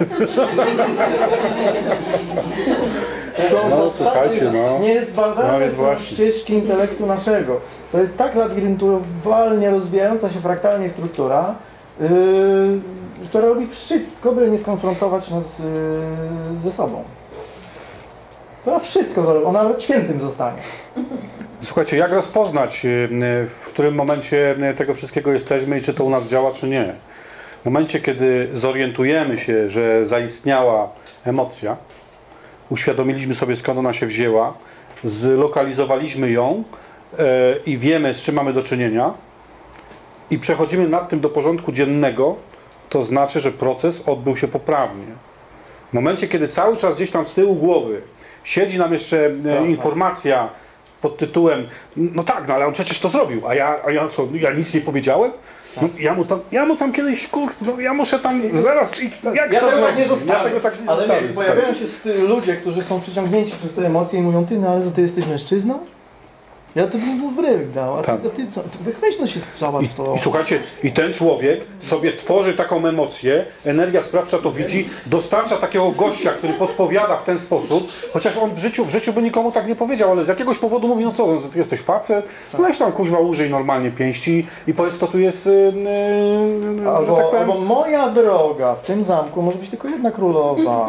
No słuchajcie, no. Niezbadane jest są właśnie. ścieżki intelektu naszego. To jest tak labiryntowalnie rozwijająca się fraktalnie struktura, która robi wszystko, by nie skonfrontować nas ze sobą. Ona wszystko zrobi, ona nawet świętym zostanie. Słuchajcie, jak rozpoznać, w którym momencie tego wszystkiego jesteśmy i czy to u nas działa, czy nie? W momencie, kiedy zorientujemy się, że zaistniała emocja, uświadomiliśmy sobie, skąd ona się wzięła, zlokalizowaliśmy ją i wiemy, z czym mamy do czynienia i przechodzimy nad tym do porządku dziennego, to znaczy, że proces odbył się poprawnie. W momencie, kiedy cały czas gdzieś tam z tyłu głowy siedzi nam jeszcze informacja pod tytułem, no tak, no ale on przecież to zrobił, a ja co, ja nic nie powiedziałem? No, ja mu tam kiedyś, no, ja muszę tam zaraz, jak Ja to tego tak nie zrobić? zostawię. Ja tego tak nie Ale zostawię. nie, pojawiają się ludzie, którzy są przyciągnięci przez te emocje i mówią, ty, no ale ty jesteś mężczyzną? Ja to bym mu w ryk dał, a Tak. ty co? Weź no się strzałać w to. I słuchajcie, i ten człowiek sobie tworzy taką emocję, energia sprawcza to widzi, dostarcza takiego gościa, który podpowiada w ten sposób, chociaż on w życiu by nikomu tak nie powiedział, ale z jakiegoś powodu mówi, no co, no, ty jesteś facet, no weź tam kuźwa użyj normalnie pięści i powiedz, to tu jest, że tak powiem... Albo moja droga, w tym zamku może być tylko jedna królowa.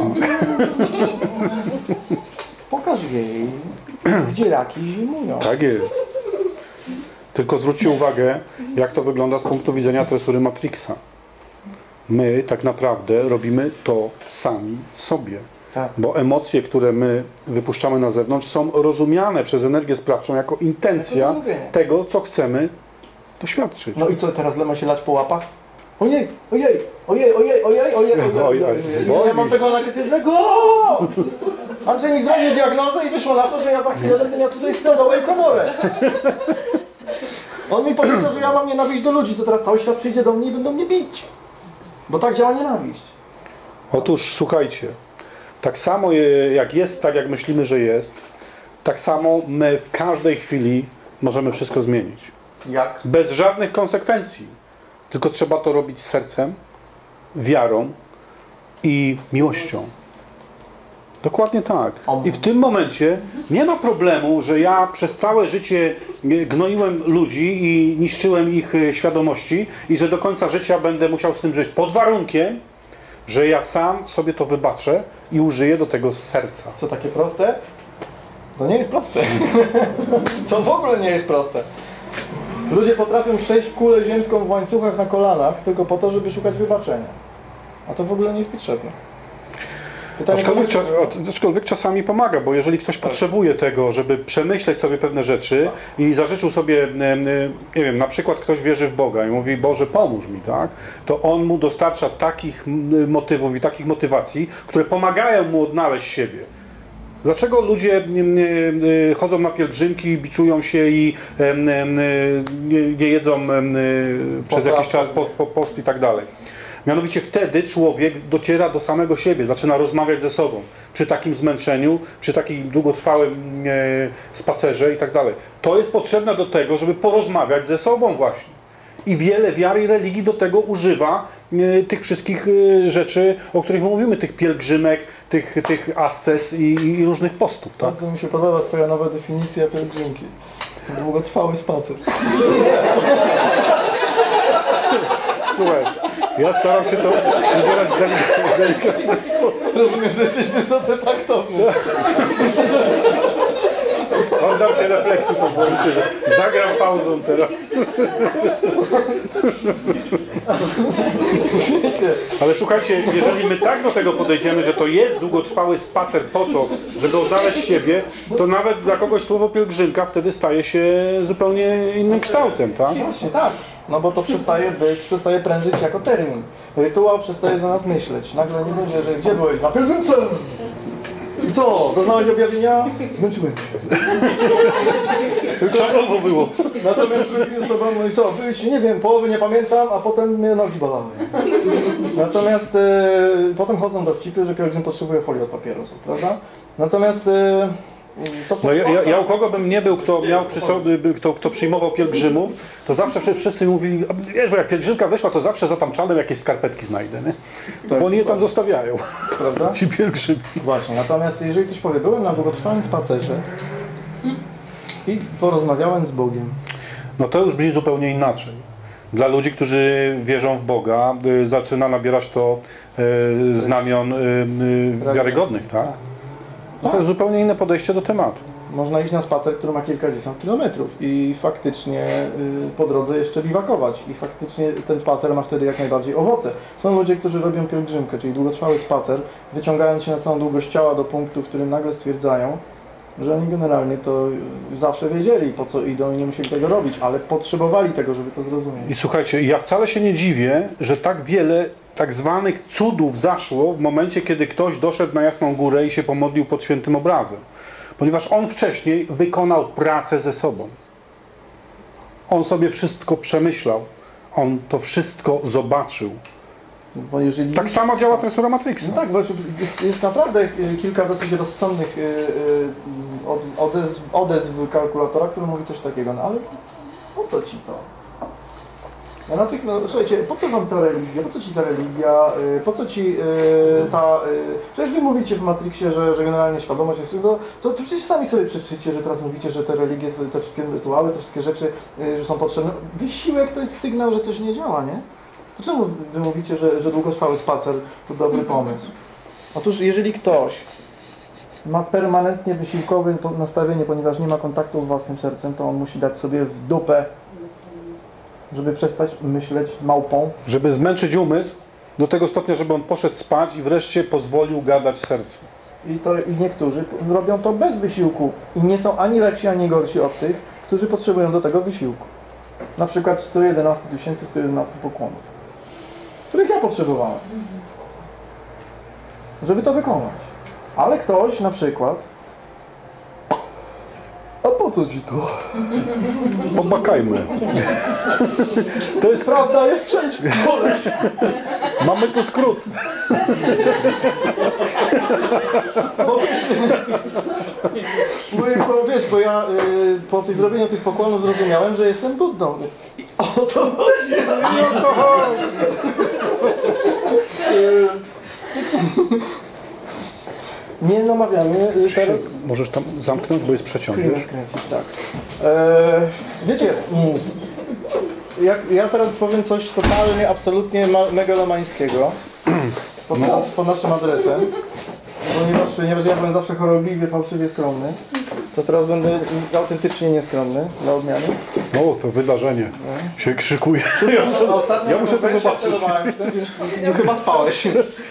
Pokaż jej, gdzie raki zimują. Tak jest. Tylko zwróćcie uwagę, jak to wygląda z punktu widzenia tresury Matrixa. My tak naprawdę robimy to sami sobie. Tak. Bo emocje, które my wypuszczamy na zewnątrz, są rozumiane przez energię sprawczą jako intencja Jako zamówienie. tego, co chcemy doświadczyć. No i co, teraz ma się lać po łapach? Ojej, ojej, ojej, ojej, ojej, ojej, ojej, ojej. Ja mam tego agresywnego. Andrzej mi zrobił diagnozę i wyszło na to, że ja za chwilę będę miał tutaj stodołę i komorę. On mi powiedział, że ja mam nienawiść do ludzi, to teraz cały świat przyjdzie do mnie i będą mnie bić. Bo tak działa nienawiść. Otóż słuchajcie, tak samo jak jest, tak jak myślimy, że jest, tak samo my w każdej chwili możemy wszystko zmienić. Jak? Bez żadnych konsekwencji. Tylko trzeba to robić sercem, wiarą i miłością. Dokładnie tak. I w tym momencie nie ma problemu, że ja przez całe życie gnoiłem ludzi i niszczyłem ich świadomości i że do końca życia będę musiał z tym żyć. Pod warunkiem, że ja sam sobie to wybaczę i użyję do tego z serca. Co, takie proste? To nie jest proste. To w ogóle nie jest proste. Ludzie potrafią przejść kulę ziemską w łańcuchach na kolanach tylko po to, żeby szukać wybaczenia. A to w ogóle nie jest potrzebne. Pytanie, Aczkolwiek czasami pomaga, bo jeżeli ktoś potrzebuje tego, żeby przemyśleć sobie pewne rzeczy i zażyczył sobie, nie wiem, na przykład ktoś wierzy w Boga i mówi, Boże, pomóż mi, tak? To on mu dostarcza takich motywów i takich motywacji, które pomagają mu odnaleźć siebie. Dlaczego ludzie chodzą na pielgrzymki, biczują się i nie jedzą przez jakiś czas post i tak dalej? Mianowicie wtedy człowiek dociera do samego siebie, zaczyna rozmawiać ze sobą. Przy takim zmęczeniu, przy takim długotrwałym spacerze i tak dalej. To jest potrzebne do tego, żeby porozmawiać ze sobą właśnie. I wiele wiar i religii do tego używa tych wszystkich rzeczy, o których mówimy, tych pielgrzymek, tych asces i różnych postów. Tak? Bardzo mi się podoba twoja nowa definicja pielgrzymki. Długotrwały spacer. Słuchaj, ja staram się to wybierać delikatnie. Rozumiem, że jesteś wysoce taktowny. Oddam się refleksu, pozwolicie, że zagram pauzą teraz. Ale słuchajcie, jeżeli my tak do tego podejdziemy, że to jest długotrwały spacer po to, żeby odnaleźć siebie, to nawet dla kogoś słowo pielgrzymka wtedy staje się zupełnie innym kształtem, tak? Właśnie tak. No bo to przestaje prężyć jako termin. Rytuał przestaje za nas myśleć. Nagle nie będzie, że gdzie byłeś? Na pielgrzymce! I co? Doznałeś objawienia? Zmęczyłem się. Czadowo było. Natomiast drugi osobą, no i co? Byliście, nie wiem, połowy nie pamiętam, a potem mnie nogi bolały. Natomiast potem chodzą dowcipy, że pielgrzym potrzebuje folii od papierosów, prawda? Natomiast No ja u kogo bym nie był, kto miał przy sobie, kto przyjmował pielgrzymów, to zawsze wszyscy mówili, wiesz, bo jak pielgrzymka weszła, to zawsze za tamczanem jakieś skarpetki znajdę, nie? Bo oni je tam zostawiają, prawda? ci pielgrzymi. Właśnie, natomiast jeżeli ktoś powie, byłem na długotrwałym spacerze i porozmawiałem z Bogiem. No to już brzmi zupełnie inaczej. Dla ludzi, którzy wierzą w Boga, zaczyna nabierać to znamion wiarygodnych, tak? No to jest zupełnie inne podejście do tematu. Można iść na spacer, który ma kilkadziesiąt kilometrów i faktycznie po drodze jeszcze biwakować i faktycznie ten spacer ma wtedy jak najbardziej owoce. Są ludzie, którzy robią pielgrzymkę, czyli długotrwały spacer, wyciągając się na całą długość ciała do punktu, w którym nagle stwierdzają, że oni generalnie to zawsze wiedzieli, po co idą i nie musieli tego robić, ale potrzebowali tego, żeby to zrozumieć. I słuchajcie, ja wcale się nie dziwię, że tak wiele tak zwanych cudów zaszło w momencie, kiedy ktoś doszedł na Jasną Górę i się pomodlił pod świętym obrazem. Ponieważ on wcześniej wykonał pracę ze sobą. On sobie wszystko przemyślał. On to wszystko zobaczył. Bo jeżeli... Tak samo działa tresura Matrixa. No tak, bo jest naprawdę kilka dosyć rozsądnych odezw kalkulatora, który mówi coś takiego, no ale po co ci to? Słuchajcie, po co wam ta religia, po co ci ta religia, po co ci przecież wy mówicie w Matrixie, że generalnie świadomość jest, no, to przecież sami sobie przeczycie, że teraz mówicie, że te religie, te wszystkie rytuały, te wszystkie rzeczy że są potrzebne. Wysiłek to jest sygnał, że coś nie działa, nie? To czemu wy mówicie, że długotrwały spacer to dobry pomysł? Otóż jeżeli ktoś ma permanentnie wysiłkowe nastawienie, ponieważ nie ma kontaktu z własnym sercem, to on musi dać sobie w dupę, żeby przestać myśleć małpą. Żeby zmęczyć umysł do tego stopnia, żeby on poszedł spać i wreszcie pozwolił gadać sercu. I niektórzy robią to bez wysiłku i nie są ani lepsi, ani gorsi od tych, którzy potrzebują do tego wysiłku. Na przykład 111 111 pokłonów, których ja potrzebowałem, żeby to wykonać. Ale ktoś na przykład, a po co ci to? Pobakajmy. To jest Prawda jest wszędzie. Mamy tu skrót. Bo ja po tych zrobieniu tych pokłonów zrozumiałem, że jestem Buddą. O to chodzi! O to chodzi! Nie namawiamy teraz... Możesz tam zamknąć, bo jest przeciąg. Skręcić, tak. Wiecie, ja teraz powiem coś totalnie, absolutnie megalomańskiego pod naszym adresem, ponieważ ja byłem zawsze chorobliwie, fałszywie skromny, to teraz będę autentycznie nieskromny, dla odmiany. O, to wydarzenie się krzykuje. Ja muszę to zobaczyć. Więc chyba spałeś.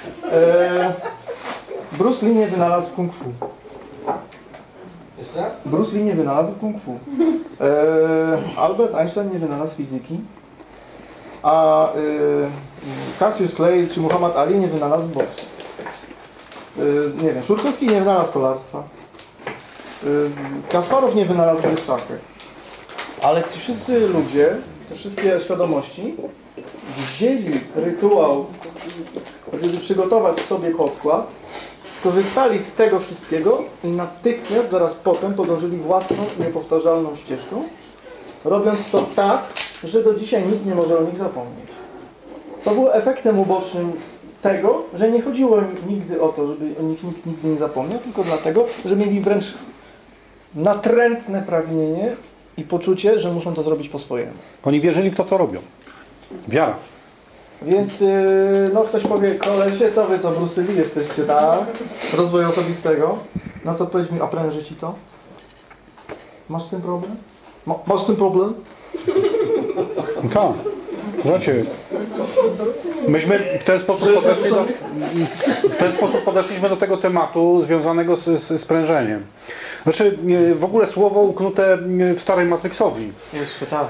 Bruce Lee nie wynalazł kung fu. Jeszcze raz? Bruce Lee nie wynalazł kung fu. Albert Einstein nie wynalazł fizyki. A Cassius Clay czy Muhammad Ali nie wynalazł boksu. Nie wiem, Szurkowski nie wynalazł kolarstwa. Kasparow nie wynalazł gry w szachy. Ale ci wszyscy ludzie, te wszystkie świadomości wzięli rytuał, żeby przygotować sobie podkład, skorzystali z tego wszystkiego i natychmiast zaraz potem podążyli własną, niepowtarzalną ścieżką, robiąc to tak, że do dzisiaj nikt nie może o nich zapomnieć. Co było efektem ubocznym tego, że nie chodziło nigdy o to, żeby o nich nikt nigdy nie zapomniał, tylko dlatego, że mieli wręcz natrętne pragnienie i poczucie, że muszą to zrobić po swojemu. Oni wierzyli w to, co robią. Wiara. Więc no ktoś powie, kolesie, co wy, co Bruce Lee jesteście, tak? Rozwoju osobistego. Na co powiedz mi, a pręży ci to? Masz z tym problem? Masz z tym problem? Tak. Słuchajcie, myśmy w ten sposób podeszliśmy do tego tematu związanego z prężeniem. Znaczy, w ogóle słowo uknute w starej Matrixowi. Jeszcze tak.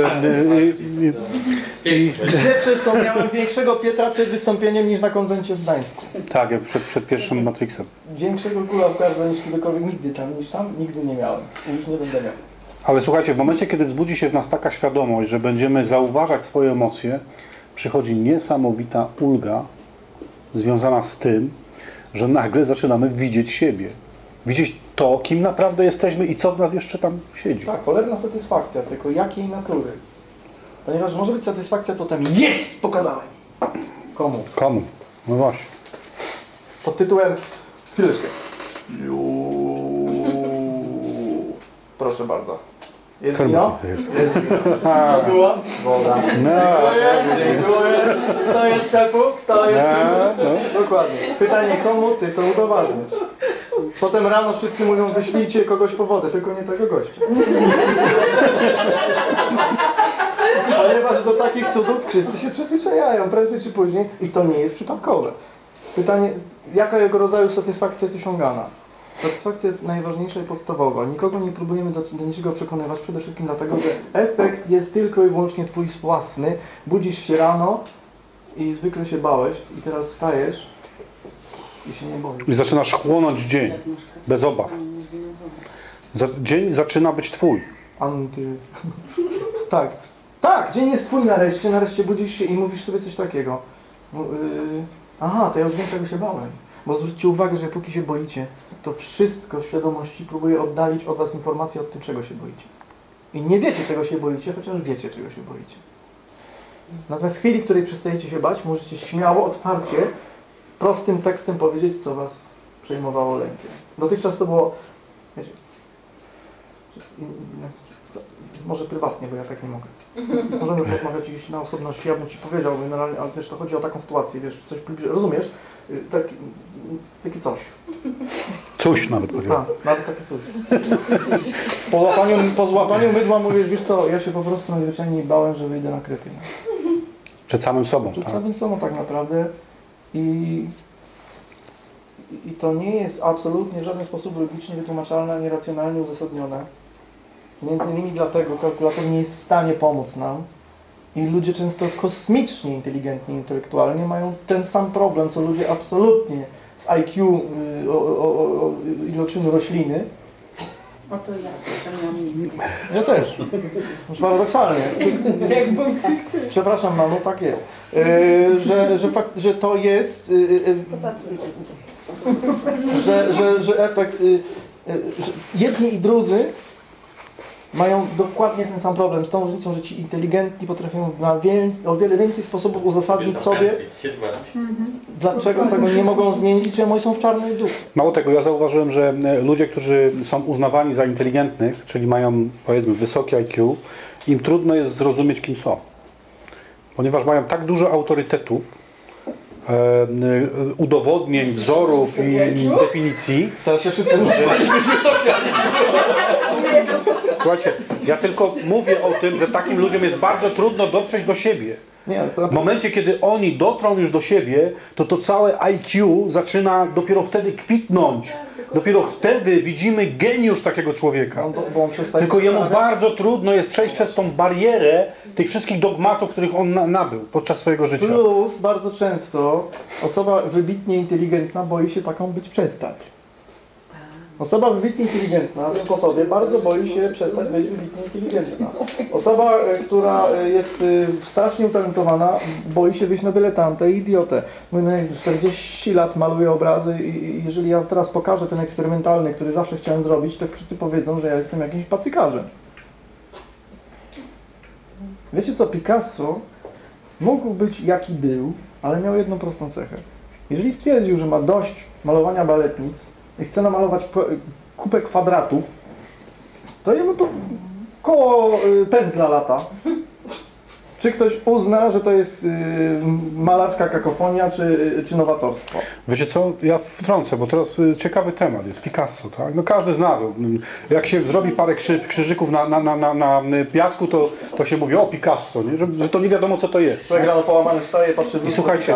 Zresztą miałem większego Pietra przed wystąpieniem niż na konwencie w Gdańsku. Tak, jak przed pierwszym Matrixem. Większego kula w gardle niż kiedykolwiek niż tam nigdy nie miałem. I już nie będę miał. Ale słuchajcie, w momencie, kiedy wzbudzi się w nas taka świadomość, że będziemy zauważać swoje emocje, przychodzi niesamowita ulga związana z tym, że nagle zaczynamy widzieć siebie. Widzieć to, kim naprawdę jesteśmy i co w nas jeszcze tam siedzi. Tak, cholerna satysfakcja, tylko jakiej natury? Ponieważ może być satysfakcja potem jest! Pokazałem! Komu? Komu? No właśnie. Pod tytułem chwileczkę. Proszę bardzo. Jest wino? Jest. Jest wino. Co było? Woda. Dziękuję. Kto jest szefu? Kto jest szefu? Dokładnie. Pytanie komu ty to udowadniasz? Potem rano wszyscy mówią, wyślijcie kogoś po wodę, tylko nie tego gościa. Ponieważ do takich cudów wszyscy się przyzwyczajają, prędzej czy później, i to nie jest przypadkowe. Pytanie, jakiego rodzaju satysfakcja jest osiągana? Satysfakcja jest najważniejsza i podstawowa. Nikogo nie próbujemy do niczego przekonywać, przede wszystkim dlatego, że efekt jest tylko i wyłącznie twój własny. Budzisz się rano i zwykle się bałeś i teraz wstajesz i się nie boisz. I zaczynasz chłonąć dzień, bez obaw. Dzień zaczyna być twój. Tak. Tak, dzień jest twój nareszcie. Nareszcie budzisz się i mówisz sobie coś takiego. Aha, to ja już wiem, czego się bałem. Bo zwróćcie uwagę, że póki się boicie, to wszystko w świadomości próbuje oddalić od was informację o tym, czego się boicie. I nie wiecie, czego się boicie, chociaż wiecie, czego się boicie. Natomiast w chwili, w której przestajecie się bać, możecie śmiało, otwarcie, prostym tekstem powiedzieć, co was przejmowało lękiem. Dotychczas to było, wiecie, może prywatnie, bo ja tak nie mogę. Możemy porozmawiać gdzieś na osobności, ja bym ci powiedział generalnie, ale wiesz, to chodzi o taką sytuację, wiesz, coś bliżej, rozumiesz? Taki coś. Coś nawet powiedział. Tak, nawet takie coś. Po złapaniu mydła mówisz, wiesz co, ja się po prostu najzwyczajniej bałem, że wyjdę na kretynę. Przed samym sobą. Przed tak. samym sobą tak naprawdę. I to nie jest absolutnie w żaden sposób logicznie wytłumaczalne, ani racjonalnie uzasadnione. Między innymi dlatego kalkulator nie jest w stanie pomóc nam. I ludzie często kosmicznie inteligentni intelektualnie mają ten sam problem, co ludzie absolutnie z IQ o iloczynu rośliny. Oto ja, to miałam nic. Ja też. Już paradoksalnie. Jak Bóg chce. Przepraszam, mamo, tak jest. Że to jest... że efekt... że jedni i drudzy mają dokładnie ten sam problem, z tą różnicą, że ci inteligentni potrafią o wiele więcej sposobów uzasadnić sobie, dlaczego tego nie mogą zmienić, czemu są w czarnej dupie. Mało tego, ja zauważyłem, że ludzie, którzy są uznawani za inteligentnych, czyli mają, powiedzmy, wysokie IQ, im trudno jest zrozumieć, kim są. Ponieważ mają tak dużo autorytetów, udowodnień, wzorów i definicji. Teraz się wszyscy mówią. Słuchajcie, ja tylko mówię o tym, że takim ludziom jest bardzo trudno dotrzeć do siebie. W momencie, kiedy oni dotrą już do siebie, to całe IQ zaczyna dopiero wtedy kwitnąć. Dopiero wtedy widzimy geniusz takiego człowieka. Tylko jemu bardzo trudno jest przejść przez tą barierę tych wszystkich dogmatów, których on nabył podczas swojego życia. Plus bardzo często osoba wybitnie inteligentna boi się taką być przestać. Osoba wybitnie inteligentna w sposobie bardzo boi się przestać być wybitnie inteligentna. Osoba, która jest strasznie utalentowana, boi się wyjść na dyletantę i idiotę. Mój 40 lat maluję obrazy i jeżeli ja teraz pokażę ten eksperymentalny, który zawsze chciałem zrobić, to wszyscy powiedzą, że ja jestem jakimś pacykarzem. Wiecie co, Picasso mógł być jaki był, ale miał jedną prostą cechę. Jeżeli stwierdził, że ma dość malowania baletnic, i chce namalować kupę kwadratów, to jemu to koło pędzla lata. Czy ktoś uzna, że to jest malarska kakofonia, czy nowatorstwo? Wiecie co, ja wtrącę, bo teraz ciekawy temat jest, Picasso, tak? No każdy zna to. Jak się zrobi parę krzyżyków na piasku, to się mówi, o Picasso, nie? Że to nie wiadomo, co to jest. Człowiek rano połamany wstaje, patrzy w I słuchajcie,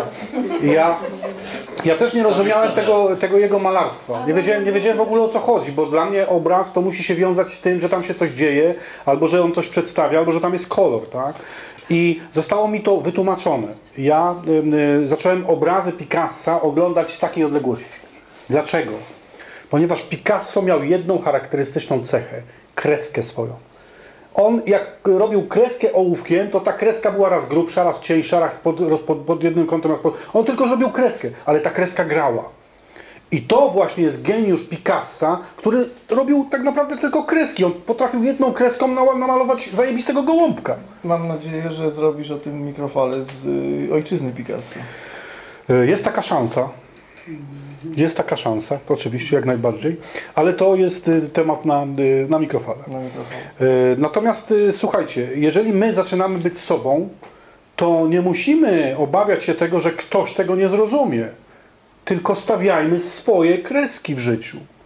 ja też nie rozumiałem tego jego malarstwa. Nie wiedziałem w ogóle, o co chodzi, bo dla mnie obraz to musi się wiązać z tym, że tam się coś dzieje, albo że on coś przedstawia, albo że tam jest kolor, tak? I zostało mi to wytłumaczone. Ja zacząłem obrazy Picassa oglądać z takiej odległości. Dlaczego? Ponieważ Picasso miał jedną charakterystyczną cechę. Kreskę swoją. On jak robił kreskę ołówkiem, to ta kreska była raz grubsza, raz cieńsza, raz pod jednym kątem, raz pod... On tylko zrobił kreskę, ale ta kreska grała. I to właśnie jest geniusz Picassa, który robił tak naprawdę tylko kreski. On potrafił jedną kreską namalować zajebistego gołąbka. Mam nadzieję, że zrobisz o tym mikrofale z ojczyzny Picasso. Jest taka szansa. Jest taka szansa, to oczywiście jak najbardziej, ale to jest temat na mikrofale. Natomiast słuchajcie, jeżeli my zaczynamy być sobą, to nie musimy obawiać się tego, że ktoś tego nie zrozumie. Tylko stawiajmy swoje kreski w życiu.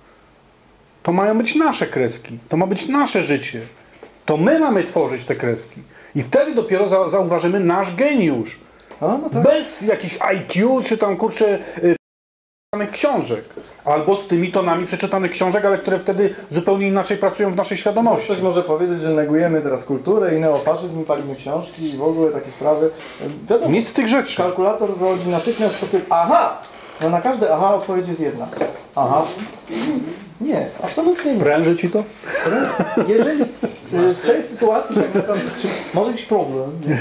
To mają być nasze kreski. To ma być nasze życie. To my mamy tworzyć te kreski. I wtedy dopiero zauważymy nasz geniusz. No tak. Bez jakichś IQ, czy tam kurczę książek. Albo z tymi tonami przeczytanych książek, ale które wtedy zupełnie inaczej pracują w naszej świadomości. Ktoś może powiedzieć, że negujemy teraz kulturę i neofaszyzm, palimy książki i w ogóle takie sprawy. Wiadomo, Nic z tych rzeczy. kalkulator wychodzi natychmiast po tym aha! No na każde aha odpowiedź jest jedna. Aha. Nie, absolutnie nie. Pręży ci to? Jeżeli w tej sytuacji tak naprawdę, czy może jakiś problem, nie?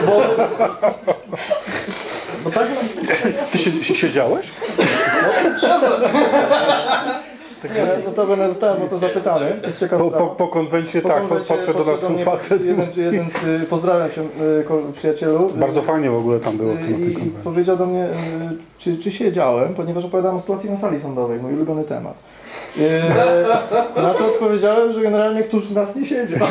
Bo tak Ty siedziałeś? nie, no to będę zostałem o to zapytany. To jest ciekawa sprawa. Po konwencie, Po tak, konwencie podszedł do nas mnie facet. jeden z, pozdrawiam się przyjacielu. Bardzo fajnie w ogóle tam było w tym na tej I konwencie. powiedział do mnie, czy siedziałem, ponieważ opowiadałem o sytuacji na sali sądowej, mój ulubiony temat. Na co odpowiedziałem, że generalnie któż z nas nie siedział.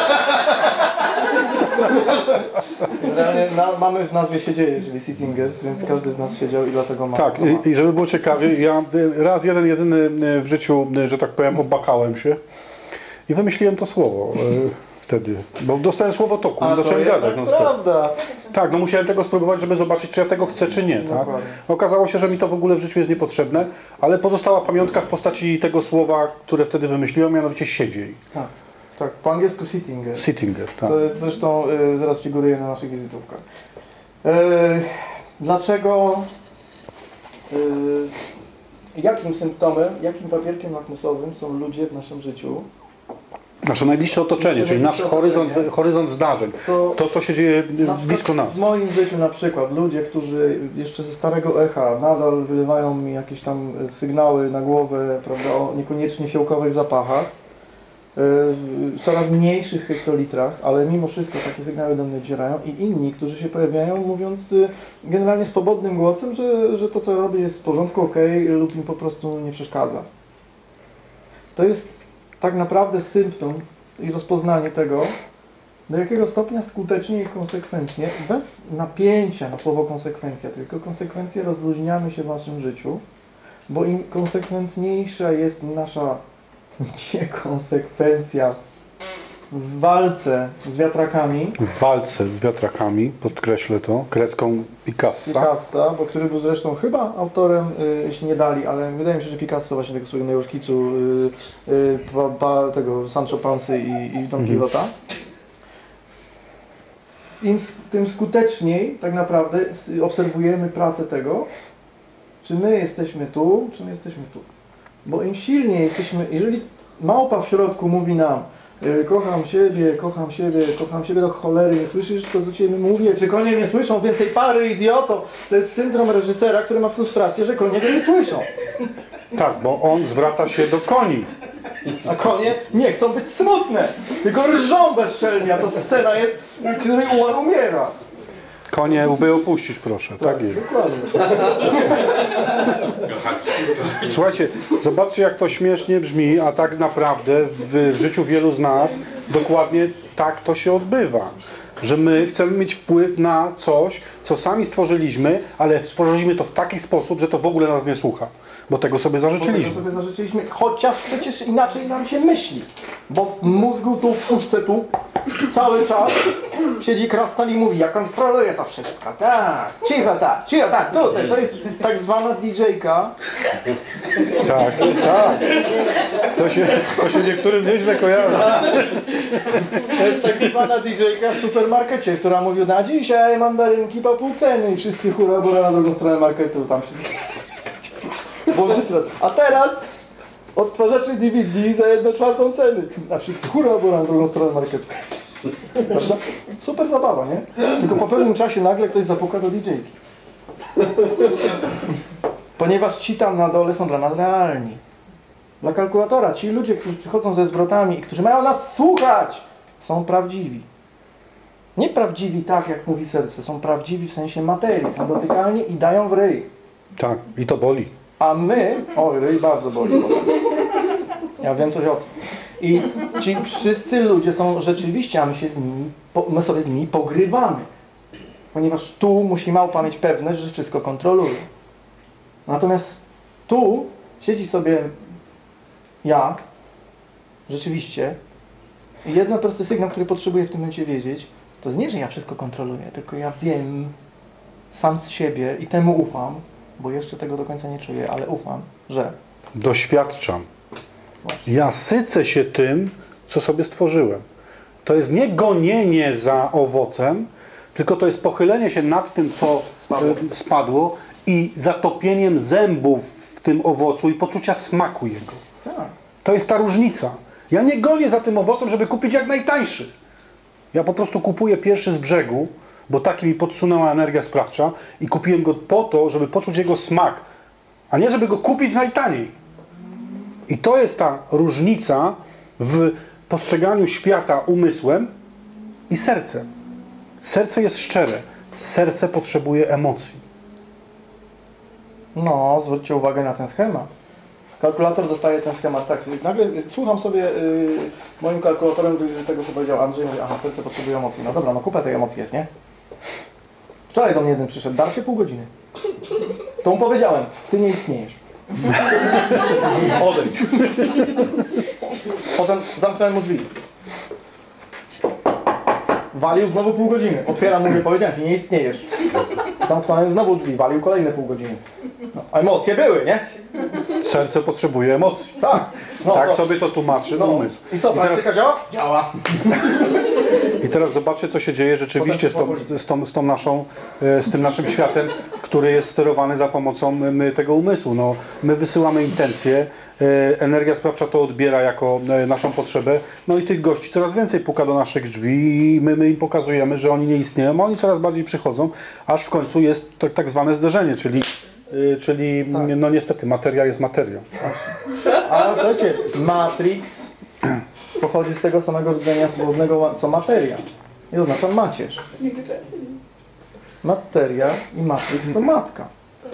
Generalnie mamy w nazwie siedzieje, czyli sittingers, więc każdy z nas siedział i dlatego ma. Tak, i żeby było ciekawie, ja raz jedyny w życiu, że tak powiem, obakałem się i wymyśliłem to słowo wtedy, bo dostałem słowo toku i zacząłem gadać. No prawda. tak, no musiałem tego spróbować, żeby zobaczyć, czy ja tego chcę, czy nie. Tak? Dokładnie. Okazało się, że mi to w ogóle w życiu jest niepotrzebne, ale pozostała pamiątka w postaci tego słowa, które wtedy wymyśliłem, mianowicie siedziej. Tak, po angielsku sittinger. Sittinger, tak. To jest zresztą, zaraz figuruje na naszych wizytówkach. Dlaczego, jakim symptomem, jakim papierkiem lakmusowym są ludzie w naszym życiu? Nasze najbliższe otoczenie, czyli nasz horyzont zdarzeń. To, co się dzieje blisko nas. W moim życiu na przykład ludzie, którzy jeszcze ze starego echa nadal wylewają mi jakieś tam sygnały na głowę, prawda, o niekoniecznie fiołkowych zapachach, w coraz mniejszych hektolitrach, ale mimo wszystko takie sygnały do mnie docierają i inni, którzy się pojawiają mówiąc generalnie swobodnym głosem, że to co robię jest w porządku, okej, lub mi po prostu nie przeszkadza. To jest tak naprawdę symptom i rozpoznanie tego, do jakiego stopnia skutecznie i konsekwentnie, bez napięcia na słowo konsekwencja, tylko konsekwencje rozluźniamy się w naszym życiu, bo im konsekwentniejsza jest nasza niekonsekwencja w walce z wiatrakami. W walce z wiatrakami, podkreślę to, kreską Picassa. Bo który był zresztą chyba autorem, jeśli nie dali, ale wydaje mi się, że Picasso właśnie tego słynnego szkicu tego Sancho Pansy i Don Quixota. Tym skuteczniej tak naprawdę obserwujemy pracę tego, czy my jesteśmy tu, czy my jesteśmy tu. Bo im silniej jesteśmy, jeżeli małpa w środku mówi nam kocham siebie, kocham siebie, kocham siebie do cholery, nie słyszysz, co do Ciebie mówię, czy konie mnie słyszą, więcej pary, idioto. To jest syndrom reżysera, który ma frustrację, że konie go nie słyszą. Tak, bo on zwraca się do koni. A konie nie chcą być smutne, tylko rżą bezczelnie, a to scena jest, w której ułan umiera. Konie łby opuścić, proszę. Tak jest. Dokładnie. Słuchajcie, zobaczcie, jak to śmiesznie brzmi, a tak naprawdę w życiu wielu z nas dokładnie tak to się odbywa. Że my chcemy mieć wpływ na coś, co sami stworzyliśmy, ale stworzyliśmy to w taki sposób, że to w ogóle nas nie słucha. Bo tego sobie zażyczyliśmy. Chociaż przecież inaczej nam się myśli. Bo w mózgu tu, w puszce tu, cały czas siedzi krasnal i mówi, ja kontroluję to wszystko. Tak, cicho, tutaj. To jest tak zwana DJ-ka. Tak, tak. To się niektórym nieźle kojarzy. To jest tak zwana DJ-ka w supermarkecie, która mówi, na dzisiaj mandarynki po pół ceny i wszyscy hura, bo na drugą stronę marketu tam wszyscy. A teraz odtwarzacze DVD za 1/4 ceny. A wszyscy hura, bo na drugą stronę marketu. Prawda? Super zabawa, nie? Tylko po pewnym czasie nagle ktoś zapuka do DJ-ki. Ponieważ ci tam na dole są dla nas realni. Dla kalkulatora ci ludzie, którzy przychodzą ze zwrotami i którzy mają nas słuchać, są prawdziwi. Nie prawdziwi tak, jak mówi serce, są prawdziwi w sensie materii, są dotykalni i dają w ryj. Tak, i to boli. A my, ryj bardzo boli. Ja wiem coś o tym. I ci wszyscy ludzie są rzeczywiście, a my sobie z nimi pogrywamy. Ponieważ tu musi małpa mieć pewność, że wszystko kontroluje. Natomiast tu siedzi sobie ja rzeczywiście. I jeden prosty sygnał, który potrzebuję w tym momencie wiedzieć, to jest nie, że ja wszystko kontroluję, tylko ja wiem sam z siebie i temu ufam, bo jeszcze tego do końca nie czuję, ale ufam, że Doświadczam. właśnie. Ja sycę się tym, co sobie stworzyłem. To jest nie gonienie za owocem, tylko to jest pochylenie się nad tym, co spadło i zatopieniem zębów w tym owocu i poczucia smaku jego. Tak. To jest ta różnica. Ja nie gonię za tym owocem, żeby kupić jak najtańszy. Ja po prostu kupuję pierwszy z brzegu, bo taki mi podsunęła energia sprawcza i kupiłem go po to, żeby poczuć jego smak, a nie żeby go kupić najtaniej. I to jest ta różnica w postrzeganiu świata umysłem i sercem. Serce jest szczere. Serce potrzebuje emocji. No, zwróćcie uwagę na ten schemat. Kalkulator dostaje ten schemat tak. Nagle słucham sobie moim kalkulatorem tego, co powiedział Andrzej. Mówię, aha, serce potrzebuje emocji. No dobra, no kupa tej emocji jest, nie? Wczoraj do mnie jeden przyszedł, dar się pół godziny. To mu powiedziałem, ty nie istniejesz. Odejdź. Potem zamknąłem mu drzwi. Walił znowu pół godziny. Otwieram, mówię, powiedziałem ci, nie istniejesz. Zamknąłem znowu drzwi, walił kolejne pół godziny. No, a emocje były, nie? Serce potrzebuje emocji. Tak. No, Tak to, sobie to tłumaczy no. umysł. I co, praktyka działa? Działa. I teraz zobaczcie, co się dzieje rzeczywiście z tym naszym światem, który jest sterowany za pomocą tego umysłu. No, my wysyłamy intencje, energia sprawcza to odbiera jako naszą potrzebę, no i tych gości coraz więcej puka do naszych drzwi i my im pokazujemy, że oni nie istnieją, a oni coraz bardziej przychodzą, aż w końcu jest to tak zwane zderzenie, czyli Tak. no niestety materia jest materią. A słuchajcie, Matrix pochodzi z tego samego rdzenia słownego co materia. I oznacza macierz. Materia i Matrix to matka.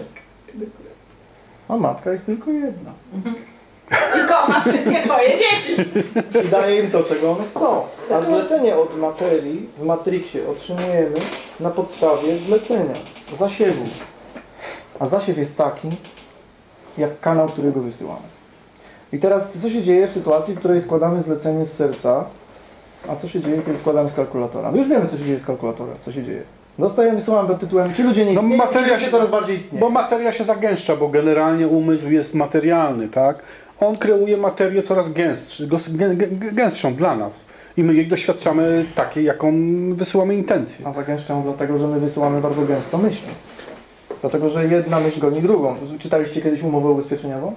A matka jest tylko jedna. I kocha wszystkie swoje dzieci. I daje im to, czego one chcą. A zlecenie od materii w Matrixie otrzymujemy na podstawie zlecenia, zasiewu. A zasiew jest taki, jak kanał, którego wysyłamy. I teraz co się dzieje w sytuacji, w której składamy zlecenie z serca, a co się dzieje, kiedy składamy z kalkulatora? No już wiemy, co się dzieje z kalkulatora, co się dzieje. Dostajemy, wysyłamy pod tytułem, ci ludzie nie No, istnieją, materia ci ludzie się- coraz bardziej istnieją. Bo materia się zagęszcza, bo generalnie umysł jest materialny, tak? On kreuje materię coraz gęstszą dla nas. I my jej doświadczamy takiej, jaką wysyłamy intencję. A zagęszczą dlatego, że my wysyłamy bardzo gęsto myśli. Dlatego, że jedna myśl goni drugą. Czytaliście kiedyś umowę ubezpieczeniową?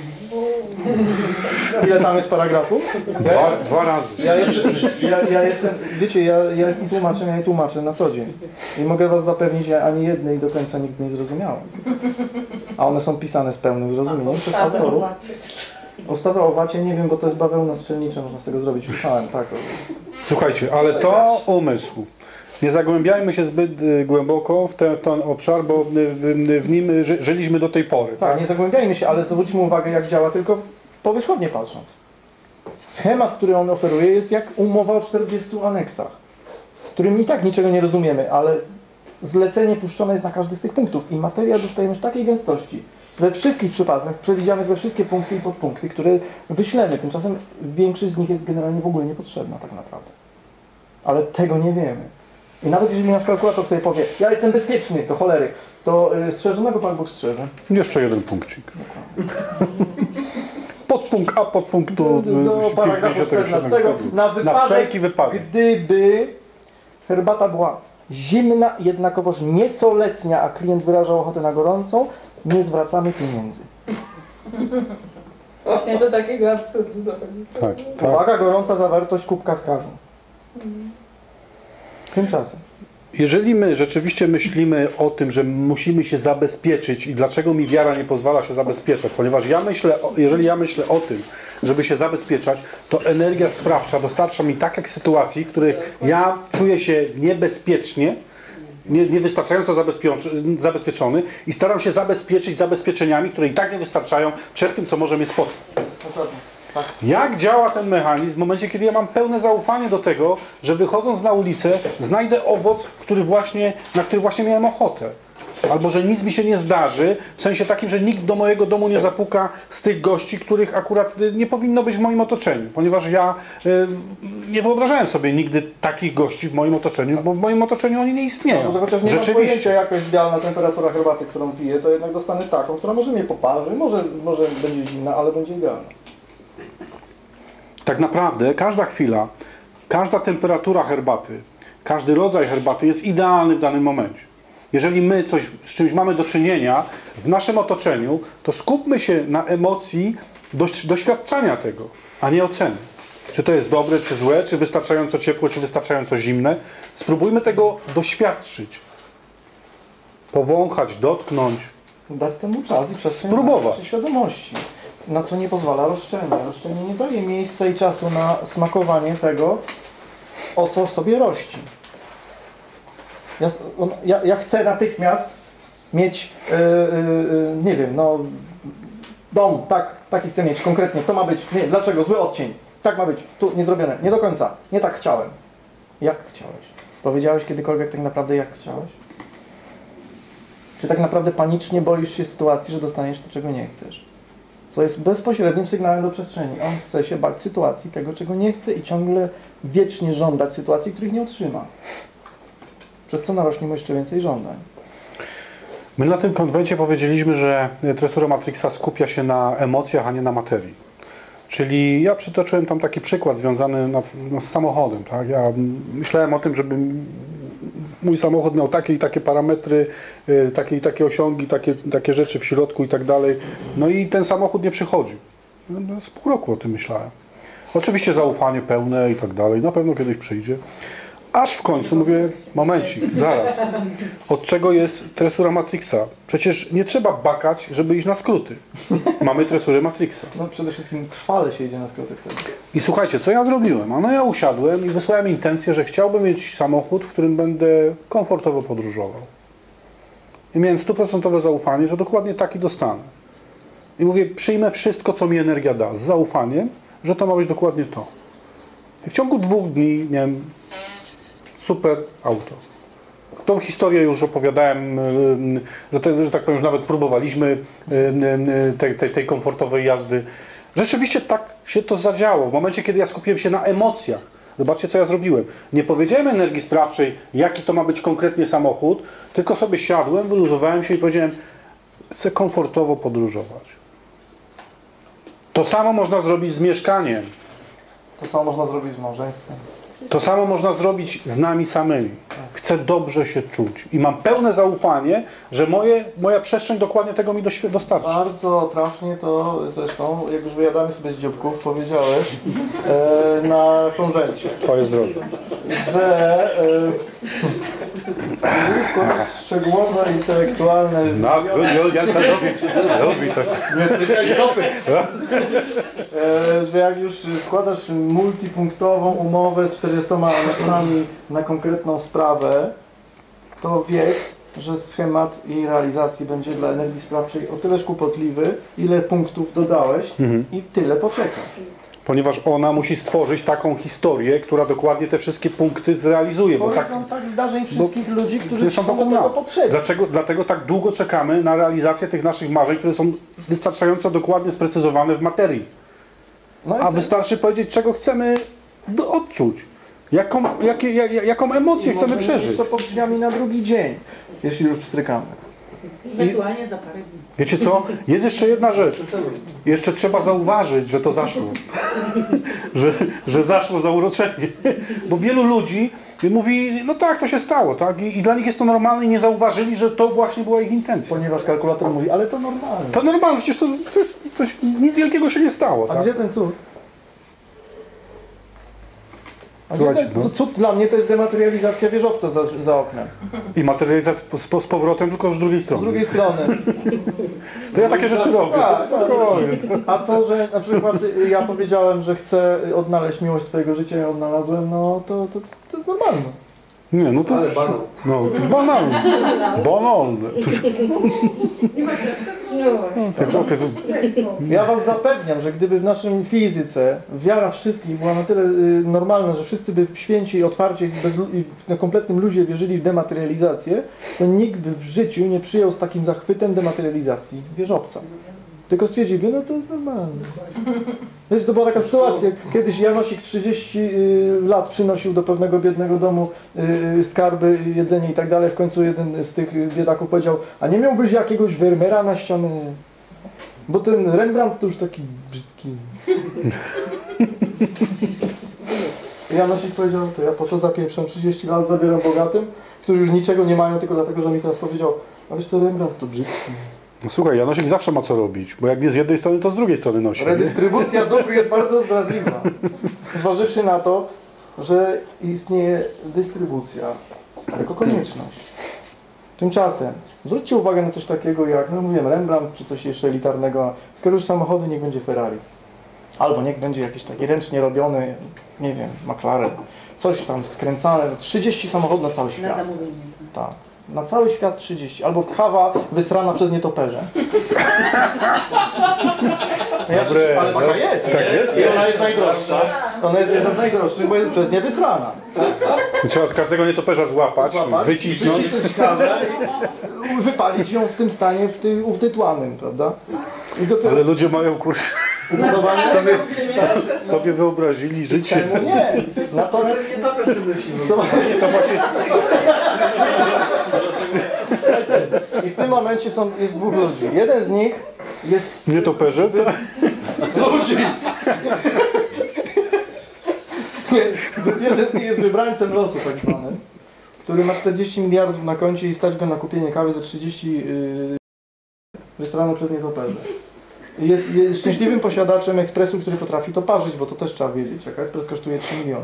Ile tam jest paragrafów? Dwa razy. Ja jestem, wiecie, ja jestem tłumaczem, ja je tłumaczę na co dzień. I mogę was zapewnić, że ani jednej do końca nigdy nie zrozumiałem. A one są pisane z pełnym zrozumieniem przez autorów. Ustawę o VAT-ie nie wiem, bo to jest bawełna strzelnicza, można z tego zrobić. Pisałem, tak. Słuchajcie, ale to umysł. Nie zagłębiajmy się zbyt głęboko w ten obszar, bo w nim żyliśmy do tej pory. Tak, nie zagłębiajmy się, ale zwróćmy uwagę, jak działa, tylko powierzchownie patrząc. Schemat, który on oferuje, jest jak umowa o 40 aneksach, w którym i tak niczego nie rozumiemy, ale zlecenie puszczone jest na każdy z tych punktów i materia dostajemy w takiej gęstości, we wszystkich przypadkach, przewidzianych we wszystkie punkty i podpunkty, które wyślemy. Tymczasem większość z nich jest generalnie w ogóle niepotrzebna tak naprawdę. Ale tego nie wiemy. I nawet jeżeli nasz kalkulator sobie powie, ja jestem bezpieczny, to cholery, to strzeżonego Pan Bóg strzeże. Jeszcze jeden punkcik. Podpunkt A, podpunktu Do paragrafu 14. Na Na wszelki wypadek. gdyby herbata była zimna, jednakowoż nieco letnia, a klient wyrażał ochotę na gorącą, nie zwracamy pieniędzy. Właśnie do takiego absurdu dochodzi. Tak. Uwaga, gorąca zawartość kubka z kawą. Tymczasem. Jeżeli my rzeczywiście myślimy o tym, że musimy się zabezpieczyć i dlaczego mi wiara nie pozwala się zabezpieczać, ponieważ jeżeli ja myślę o tym, żeby się zabezpieczać, to energia sprawcza dostarcza mi takich sytuacji, w których ja czuję się niebezpiecznie, niewystarczająco zabezpieczony i staram się zabezpieczyć zabezpieczeniami, które i tak nie wystarczają przed tym, co może mnie spotkać. Tak. Jak działa ten mechanizm w momencie, kiedy ja mam pełne zaufanie do tego, że wychodząc na ulicę znajdę owoc, na który właśnie miałem ochotę. albo że nic mi się nie zdarzy, w sensie takim, że nikt do mojego domu nie zapuka z tych gości, których akurat nie powinno być w moim otoczeniu, ponieważ ja nie wyobrażałem sobie nigdy takich gości w moim otoczeniu, bo w moim otoczeniu oni nie istnieją. Może chociaż nie mam pojęcia jaka jest idealna temperatura herbaty, którą piję, to jednak dostanę taką, która może mnie poparzy, może będzie zimna, ale będzie idealna. Tak naprawdę każda chwila, każda temperatura herbaty, każdy rodzaj herbaty jest idealny w danym momencie. Jeżeli my z czymś mamy do czynienia w naszym otoczeniu, to skupmy się na emocji doświadczania tego, a nie oceny. Czy to jest dobre, czy złe, czy wystarczająco ciepłe, czy wystarczająco zimne. Spróbujmy tego doświadczyć. Powąchać, dotknąć. Dać temu czas i przestrzeń Spróbować. naszej świadomości. Na co nie pozwala roszczenie. Roszczenie nie daje miejsca i czasu na smakowanie tego, o co sobie rości. Ja chcę natychmiast mieć, nie wiem, no, dom, taki chcę mieć konkretnie, to ma być, nie, dlaczego, zły odcień, tak ma być, tu nie zrobione, nie do końca, nie tak chciałem. Jak chciałeś? Powiedziałeś kiedykolwiek tak naprawdę jak chciałeś? Czy tak naprawdę panicznie boisz się sytuacji, że dostaniesz to, czego nie chcesz? Co jest bezpośrednim sygnałem do przestrzeni. On chce się bać sytuacji, tego, czego nie chce i ciągle wiecznie żądać sytuacji, których nie otrzyma. Przez co narośnie mu jeszcze więcej żądań. My na tym konwencie powiedzieliśmy, że tresura Matrixa skupia się na emocjach, a nie na materii. Czyli ja przytoczyłem tam taki przykład związany z samochodem. Tak? Ja myślałem o tym, żeby mój samochód miał takie i takie parametry, takie i takie osiągi, takie rzeczy w środku i tak dalej. No i ten samochód nie przychodził. No, z pół roku o tym myślałem. Oczywiście zaufanie pełne i tak dalej. Na pewno kiedyś przyjdzie. Aż w końcu mówię, momencik, zaraz. Od czego jest tresura Matrixa? Przecież nie trzeba bakać, żeby iść na skróty. Mamy tresurę Matrixa. No przede wszystkim trwale się idzie na skróty wtedy. I słuchajcie, co ja zrobiłem? No ja usiadłem i wysłałem intencję, że chciałbym mieć samochód, w którym będę komfortowo podróżował. I miałem 100% zaufanie, że dokładnie taki dostanę. I mówię, przyjmę wszystko, co mi energia da, z zaufaniem, że to ma być dokładnie to. I w ciągu 2 dni miałem super auto. Tą historię już opowiadałem, że tak powiem, już nawet próbowaliśmy tej komfortowej jazdy. Rzeczywiście tak się to zadziało. W momencie, kiedy ja skupiłem się na emocjach. Zobaczcie, co ja zrobiłem. Nie powiedziałem energii sprawczej, jaki to ma być konkretnie samochód, tylko sobie siadłem, wyluzowałem się i powiedziałem, chcę komfortowo podróżować. To samo można zrobić z mieszkaniem. To samo można zrobić z małżeństwem. To samo można zrobić z nami samymi. Chcę dobrze się czuć i mam pełne zaufanie, że moja przestrzeń dokładnie tego mi dostarczy. Bardzo trafnie to zresztą, jak już wyjadamy sobie z dzióbków, powiedziałeś na konwencie, Twoje zdrowie. że jeżeli składasz szczegółowe, intelektualne Ja to robi to. że jak już składasz multipunktową umowę z 40 aneksami na konkretną sprawę, to wiedz, że schemat jej realizacji będzie dla energii sprawczej o tyleż kłopotliwy, ile punktów dodałeś i tyle poczekasz. Ponieważ ona musi stworzyć taką historię, która dokładnie te wszystkie punkty zrealizuje. Bo tak, są tak zdarzeń wszystkich ludzi, którzy są są do wokół tego nas. potrzebni. Dlatego tak długo czekamy na realizację tych naszych marzeń, które są wystarczająco dokładnie sprecyzowane w materii. No i A wystarczy powiedzieć, czego chcemy odczuć. Jaką emocję chcemy przeżyć. to pod drzwiami na drugi dzień, jeśli już pstrykamy. Ewentualnie za parę dni. Wiecie co? Jest jeszcze jedna rzecz. Jeszcze trzeba zauważyć, że to zaszło. że zaszło zauroczenie. Bo wielu ludzi mówi, no tak, to się stało, tak? I dla nich jest to normalne i nie zauważyli, że to właśnie była ich intencja. Ponieważ kalkulator mówi, ale to normalne. To normalne, przecież nic wielkiego się nie stało. A Tak? gdzie ten cud? A Słuchajcie, gdzie ten cud dla mnie to jest dematerializacja wieżowca za oknem. I materializacja z powrotem, tylko z drugiej Z strony. drugiej strony. To ja takie rzeczy robię. Tak, Spokojnie. A to, że na przykład ja powiedziałem, że chcę odnaleźć miłość swojego życia i ją odnalazłem, no to jest normalne. Nie, no to Ale już, banał. no, banalne. Banalne. Ja was zapewniam, że gdyby w naszym fizyce wiara wszystkich była na tyle normalna, że wszyscy by święci, otwarcie i na kompletnym luzie wierzyli w dematerializację, to nikt by w życiu nie przyjął z takim zachwytem dematerializacji wieżowca. Tylko stwierdzili, no to jest normalne. Wiesz, to była taka sytuacja, kiedyś Janosik 30 lat przynosił do pewnego biednego domu skarby, jedzenie i tak dalej. W końcu jeden z tych biedaków powiedział, a nie miałbyś jakiegoś Vermeera na ścianę? Bo ten Rembrandt to już taki brzydki. Janosik powiedział, to ja po to zapieprzam 30 lat, zabieram bogatym, którzy już niczego nie mają, tylko dlatego, że mi teraz powiedział, a wiesz co, Rembrandt to brzydki. No słuchaj, Janosik zawsze ma co robić, bo jak nie z jednej strony, to z drugiej strony nosi. Redystrybucja dóbr jest bardzo zdradliwa. Zważywszy na to, że istnieje dystrybucja jako konieczność. Tymczasem zwróćcie uwagę na coś takiego jak, no mówiłem, Rembrandt czy coś jeszcze elitarnego. Skoro już samochody, niech będzie Ferrari. Albo niech będzie jakiś taki ręcznie robiony, nie wiem, McLaren. Coś tam skręcane, 30 samochodów na cały świat. Na zamówienie. Tak. Na cały świat 30. Albo kawa wysrana przez nietoperze. Dobre, ale taka jest. Tak jest? I ona jest najdroższa. Ona jest jedna z najdroższych, bo jest przez nie wysrana. Trzeba od każdego nietoperza złapać, wycisnąć. Wycisnąć kawę i wypalić ją w tym stanie, w tym utytłanym, prawda? I dopiero Ale ludzie mają kurs. ubudowanie Sobie wyobrazili życie. Czemu nie? Natomiast Nie to pesymistyczne. To właśnie i w tym momencie jest dwóch ludzi. Jeden z nich jest nietoperze. ludzi. Jeden z nich jest wybrańcem losu tak zwanym, który ma 40 miliardów na koncie i stać go na kupienie kawy za 30 wysrane przez nietoperze. Jest szczęśliwym posiadaczem ekspresu, który potrafi to parzyć, bo to też trzeba wiedzieć, jaka ekspres kosztuje 3 miliony.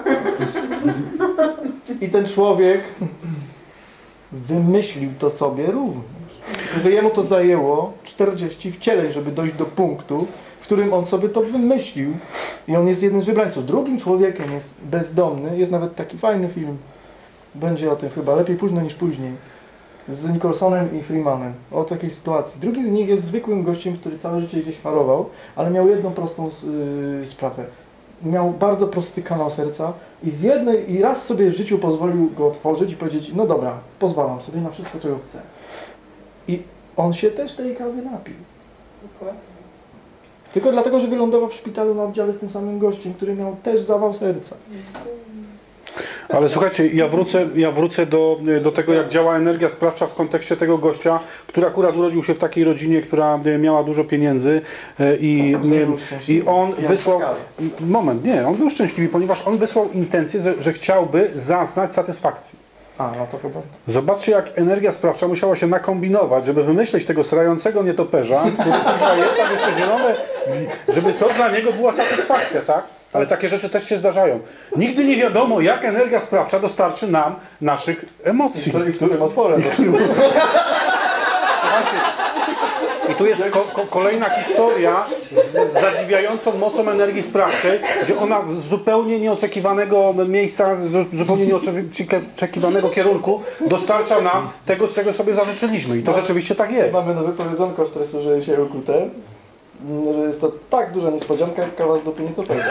I ten człowiek wymyślił to sobie również. Że jemu to zajęło 40 wcieleń, żeby dojść do punktu, w którym on sobie to wymyślił i on jest jednym z wybrańców. Drugim człowiekiem jest bezdomny, jest nawet taki fajny film, będzie o tym chyba, lepiej późno niż później, z Nicholsonem i Freemanem, o takiej sytuacji. Drugi z nich jest zwykłym gościem, który całe życie gdzieś chorował, ale miał jedną prostą sprawę. Miał bardzo prosty kanał serca i raz sobie w życiu pozwolił go otworzyć i powiedzieć, no dobra, pozwalam sobie na wszystko, czego chcę. I on się też tej kawy napił. Tylko dlatego, że wylądował w szpitalu na oddziale z tym samym gościem, który miał też zawał serca. Ale słuchajcie, ja wrócę do tego, jak działa energia sprawcza w kontekście tego gościa, który akurat urodził się w takiej rodzinie, która miała dużo pieniędzy i on wysłał... Moment, nie, on był szczęśliwy, ponieważ on wysłał intencję, że chciałby zaznać satysfakcji. A, no to chyba. Zobaczcie, jak energia sprawcza musiała się nakombinować, żeby wymyśleć tego srającego nietoperza, który jest tam jeszcze zielone, żeby to dla niego była satysfakcja, tak? Ale takie rzeczy też się zdarzają. Nigdy nie wiadomo, jak energia sprawcza dostarczy nam naszych emocji. Którym otworem. I tu jest kolejna historia z zadziwiającą mocą energii sprawczej, gdzie ona z zupełnie nieoczekiwanego miejsca, z zupełnie nieoczekiwanego kierunku dostarcza nam tego, z czego sobie zażyczyliśmy. I to rzeczywiście tak jest. Mamy nowe powiedzonko w tresurze się ukute, że jest to tak duża niespodzianka, jak kawa z dupy nietoperza.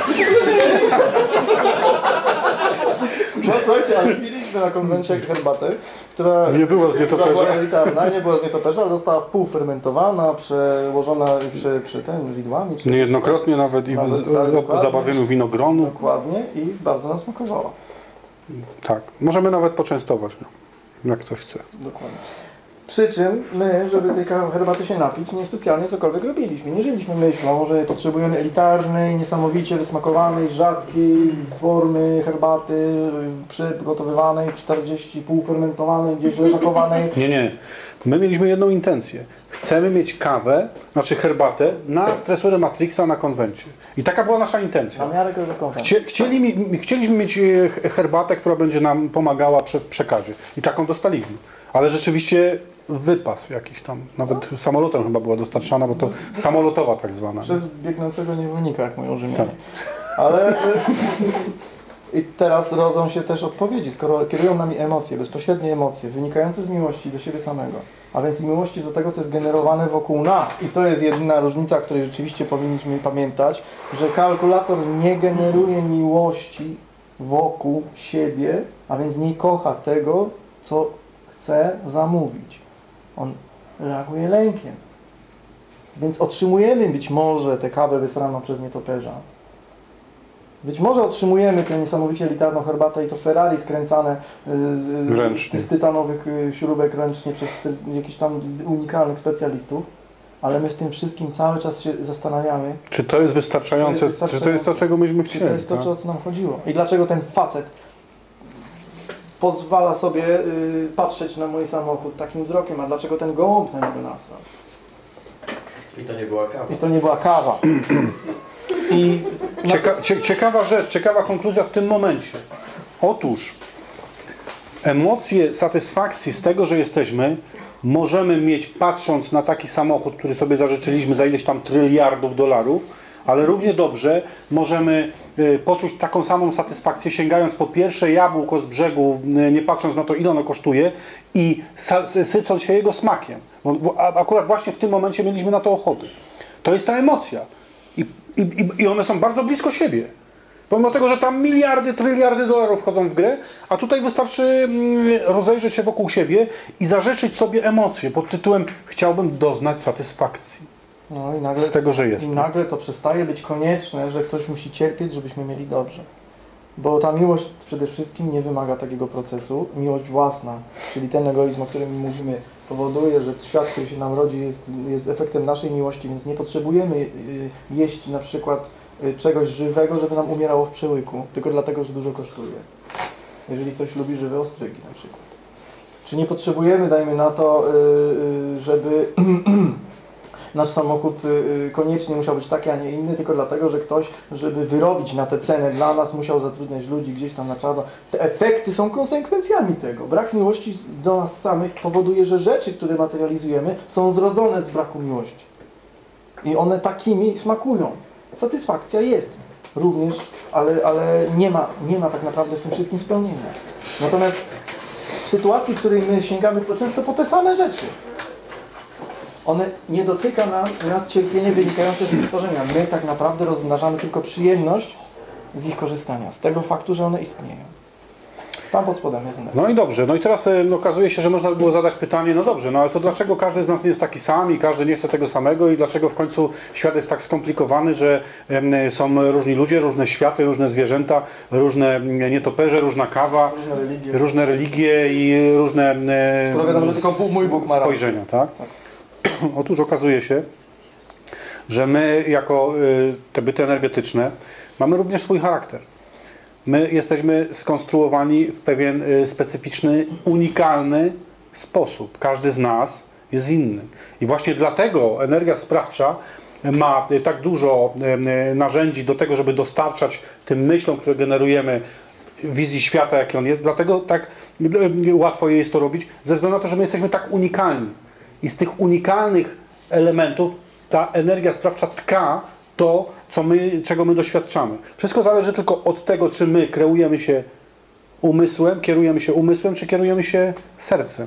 No słuchajcie, ale piliśmy na konwencie herbatę, która nie była z nietoperza. Była elitarna, nie była z nietoperza, ale została wpółfermentowana, przełożona widłami. Niejednokrotnie nawet i w zabarwieniu winogronu. Dokładnie i bardzo nam smakowała. Tak, możemy nawet poczęstować, jak ktoś chce. Dokładnie. Przy czym my, żeby tej herbaty się napić, niespecjalnie cokolwiek robiliśmy. Nie żyliśmy myślą, że potrzebujemy elitarnej, niesamowicie wysmakowanej, rzadkiej formy herbaty, przygotowywanej, 40 półfermentowanej, gdzieś leżakowanej. Nie. My mieliśmy jedną intencję. Chcemy mieć kawę, znaczy herbatę na tresurę Matrixa na konwencie. I taka była nasza intencja. Na miarę tego konwentu. Chcieliśmy mieć herbatę, która będzie nam pomagała w przekazie. I taką dostaliśmy. Ale rzeczywiście wypas jakiś tam, nawet samolotem chyba była dostarczana, bo to samolotowa tak zwana. Przez biegnącego niewolnika, jak mówią Rzymianie. Tak. Ale I teraz rodzą się też odpowiedzi, skoro kierują nami emocje, bezpośrednie emocje, wynikające z miłości do siebie samego, a więc i miłości do tego, co jest generowane wokół nas. I to jest jedyna różnica, której rzeczywiście powinniśmy pamiętać, że kalkulator nie generuje miłości wokół siebie, a więc nie kocha tego, co chce zamówić. On reaguje lękiem. Więc otrzymujemy być może tę kawę wysraną przez nietoperza. Być może otrzymujemy tę niesamowicie elitarną herbatę i to Ferrari skręcane z tytanowych śrubek ręcznie przez jakichś tam unikalnych specjalistów, ale my w tym wszystkim cały czas się zastanawiamy, czy to jest wystarczające, czy to jest to, czego myśmy chcieli. Czy to jest to, o co nam chodziło. I dlaczego ten facet pozwala sobie patrzeć na mój samochód takim wzrokiem, a dlaczego ten gołąb na niego nasrał? I to nie była kawa. I to nie była kawa. I Ciekawa rzecz, ciekawa konkluzja w tym momencie. Otóż emocje satysfakcji z tego, że jesteśmy, możemy mieć patrząc na taki samochód, który sobie zażyczyliśmy za ileś tam tryliardów dolarów, ale równie dobrze możemy poczuć taką samą satysfakcję, sięgając po pierwsze jabłko z brzegu, nie patrząc na to, ile ono kosztuje i sycąc się jego smakiem. Bo akurat właśnie w tym momencie mieliśmy na to ochotę. To jest ta emocja. I one są bardzo blisko siebie. Pomimo tego, że tam miliardy, tryliardy dolarów wchodzą w grę, a tutaj wystarczy rozejrzeć się wokół siebie i zażyczyć sobie emocje pod tytułem chciałbym doznać satysfakcji no i nagle, z tego, że jest. I nagle to przestaje być konieczne, że ktoś musi cierpieć, żebyśmy mieli dobrze. Bo ta miłość przede wszystkim nie wymaga takiego procesu. Miłość własna, czyli ten egoizm, o którym mówimy, powoduje, że świat, który się nam rodzi, jest efektem naszej miłości, więc nie potrzebujemy jeść na przykład czegoś żywego, żeby nam umierało w przełyku, tylko dlatego, że dużo kosztuje. Jeżeli ktoś lubi żywe ostrygi na przykład. Czy nie potrzebujemy, dajmy na to, żeby nasz samochód koniecznie musiał być taki, a nie inny, tylko dlatego, że ktoś, żeby wyrobić na tę cenę dla nas, musiał zatrudniać ludzi gdzieś tam na czarno. Te efekty są konsekwencjami tego. Brak miłości do nas samych powoduje, że rzeczy, które materializujemy, są zrodzone z braku miłości. I one takimi smakują. Satysfakcja jest również, ale nie ma tak naprawdę w tym wszystkim spełnienia. Natomiast w sytuacji, w której my sięgamy często po te same rzeczy, one nie dotyka nas cierpienie wynikające z ich stworzenia. My tak naprawdę rozmnażamy tylko przyjemność z ich korzystania, z tego faktu, że one istnieją. Tam pod spodem jest energia. No i dobrze, no i teraz okazuje się, że można by było zadać pytanie, no dobrze, no ale to dlaczego każdy z nas nie jest taki sam i każdy nie chce tego samego i dlaczego w końcu świat jest tak skomplikowany, że są różni ludzie, różne światy, różne zwierzęta, różne nietoperze, różna kawa, różne religie i różne że tylko mój Bóg ma spojrzenia, tak? Otóż okazuje się, że my jako te byty energetyczne mamy również swój charakter. My jesteśmy skonstruowani w pewien specyficzny, unikalny sposób. Każdy z nas jest inny. I właśnie dlatego energia sprawcza ma tak dużo narzędzi do tego, żeby dostarczać tym myślom, które generujemy, wizji świata, jaki on jest. Dlatego tak łatwo jest to robić, ze względu na to, że my jesteśmy tak unikalni. I z tych unikalnych elementów ta energia sprawcza tka to, czego my doświadczamy. Wszystko zależy tylko od tego, czy my kierujemy się umysłem, czy kierujemy się sercem.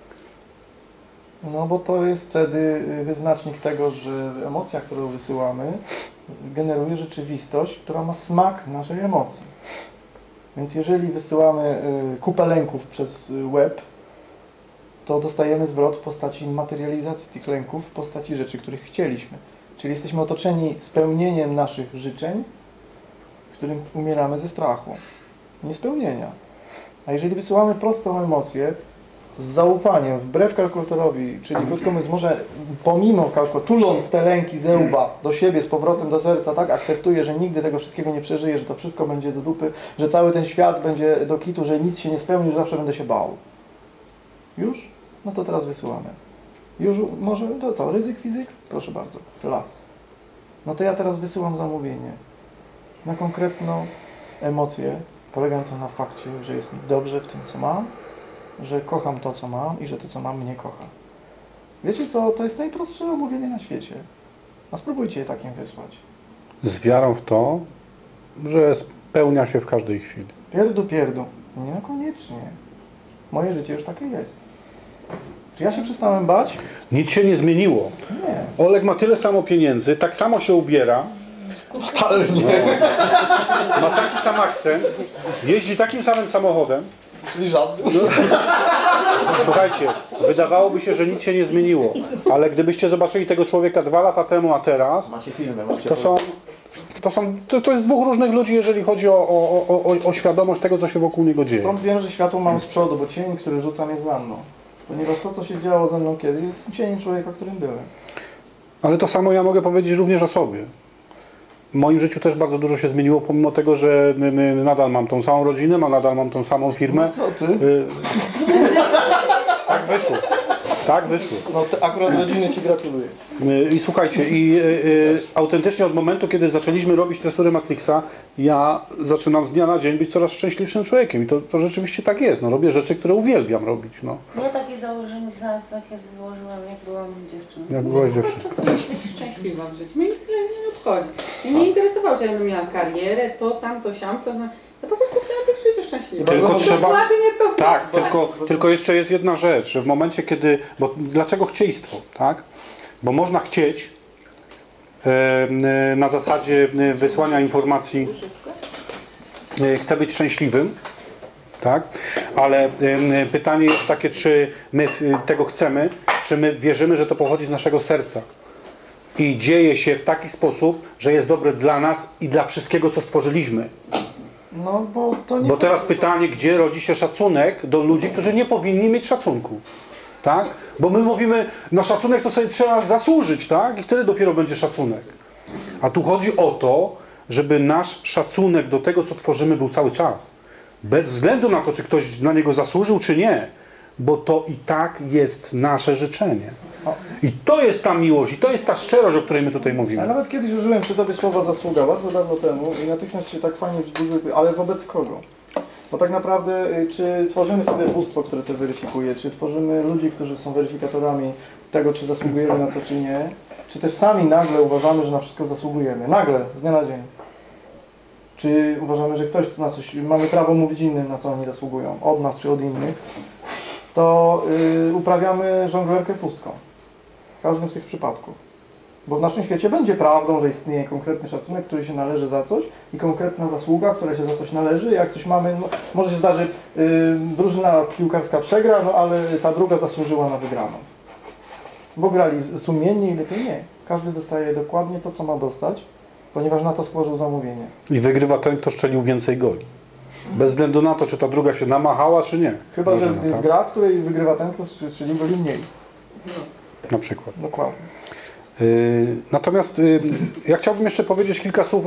No bo to jest wtedy wyznacznik tego, że emocja, którą wysyłamy, generuje rzeczywistość, która ma smak naszej emocji. Więc jeżeli wysyłamy kupę lęków przez web, to dostajemy zwrot w postaci materializacji tych lęków, w postaci rzeczy, których chcieliśmy. Czyli jesteśmy otoczeni spełnieniem naszych życzeń, w którym umieramy ze strachu. Niespełnienia. A jeżeli wysyłamy prostą emocję, z zaufaniem, wbrew kalkulatorowi, czyli krótko mówiąc, może pomimo kalkulatora, tuląc te lęki ze łba do siebie, z powrotem do serca, tak akceptuję, że nigdy tego wszystkiego nie przeżyję, że to wszystko będzie do dupy, że cały ten świat będzie do kitu, że nic się nie spełni, że zawsze będę się bał. Już? No to teraz wysyłamy. Już może, to co, ryzyk fizyk? Proszę bardzo, las. No to ja teraz wysyłam zamówienie na konkretną emocję, polegającą na fakcie, że jest mi dobrze w tym, co mam, że kocham to, co mam i że to, co mam, mnie kocha. Wiecie co? To jest najprostsze zamówienie na świecie. A spróbujcie je takim wysłać. Z wiarą w to, że Spełnia się w każdej chwili. Pierdu. Niekoniecznie. Moje życie już takie jest. Czy ja się przestałem bać? Nic się nie zmieniło. Nie. Oleg ma tyle samo pieniędzy, tak samo się ubiera, Totalnie. ma taki sam akcent, jeździ takim samym samochodem. Czyli żadny. Słuchajcie, wydawałoby się, że nic się nie zmieniło, ale gdybyście zobaczyli tego człowieka 2 lata temu, a teraz, Macie filmy, macie to jest dwóch różnych ludzi, jeżeli chodzi o świadomość tego, co się wokół niego dzieje. Stąd wiem, że światło mam z przodu, bo cień, który rzucam, jest za mną. Ponieważ to, co się działo ze mną kiedyś, jest cieniem człowieka, którym byłem. Ale to samo ja mogę powiedzieć również o sobie. W moim życiu też bardzo dużo się zmieniło, pomimo tego, że nadal mam tą samą rodzinę, nadal mam tą samą firmę. No co ty? Tak wyszło. Tak wyszło. No akurat rodziny Ci gratuluję. I słuchajcie, autentycznie od momentu, kiedy zaczęliśmy robić tresury Matrixa, ja zaczynam z dnia na dzień być coraz szczęśliwszym człowiekiem. I to rzeczywiście tak jest. No, robię rzeczy, które uwielbiam robić. No. Ja takie założenie takie złożyłam, jak byłam dziewczyną. Jak byłaś Po dziewczyną. prostu chcę być szczęśliwa w życiu. Mnie nic nie obchodzi. Mnie nie interesowało, czy ja będę miała karierę, to, tamto, siamto. No. Ja po prostu chciałam być w życiu szczęśliwa. Tylko trzeba... Dokładnie to. Tak, tylko jeszcze jest jedna rzecz, że w momencie, kiedy... Bo dlaczego chcieństwo, tak? Bo można chcieć na zasadzie wysłania informacji chcę być szczęśliwym, tak? Ale pytanie jest takie, czy my tego chcemy, czy my wierzymy, że to pochodzi z naszego serca i dzieje się w taki sposób, że jest dobre dla nas i dla wszystkiego, co stworzyliśmy. No bo to nie... Bo teraz pytanie, gdzie rodzi się szacunek do ludzi, którzy nie powinni mieć szacunku. Tak? Bo my mówimy, no szacunek to sobie trzeba zasłużyć, tak? I wtedy dopiero będzie szacunek. A tu chodzi o to, żeby nasz szacunek do tego, co tworzymy, był cały czas. Bez względu na to, czy ktoś na niego zasłużył, czy nie. Bo to i tak jest nasze życzenie. I to jest ta miłość, i to jest ta szczerość, o której my tutaj mówimy. Ale nawet kiedyś użyłem przy Tobie słowa zasługa, bardzo dawno temu i natychmiast się tak fajnie wzburzyły, ale wobec kogo? Bo tak naprawdę, czy tworzymy sobie bóstwo, które to weryfikuje, czy tworzymy ludzi, którzy są weryfikatorami tego, czy zasługujemy na to, czy nie, czy też sami nagle uważamy, że na wszystko zasługujemy, nagle, z dnia na dzień. Czy uważamy, że ktoś na coś, mamy prawo mówić innym, na co oni zasługują, od nas czy od innych, to uprawiamy żonglerkę pustką. W każdym z tych przypadków. Bo w naszym świecie będzie prawdą, że istnieje konkretny szacunek, który się należy za coś i konkretna zasługa, która się za coś należy. Jak coś mamy, no, może się zdarzy, drużyna piłkarska przegra, no ale ta druga zasłużyła na wygraną. Bo grali sumiennie i lepiej nie. Każdy dostaje dokładnie to, co ma dostać, ponieważ na to stworzył zamówienie. I wygrywa ten, kto strzelił więcej goli. Bez względu na to, czy ta druga się namachała, czy nie. Chyba, że Drużyna, jest tak? gra, w której wygrywa ten, kto strzelił goli mniej. Na przykład. Dokładnie. Natomiast ja chciałbym jeszcze powiedzieć kilka słów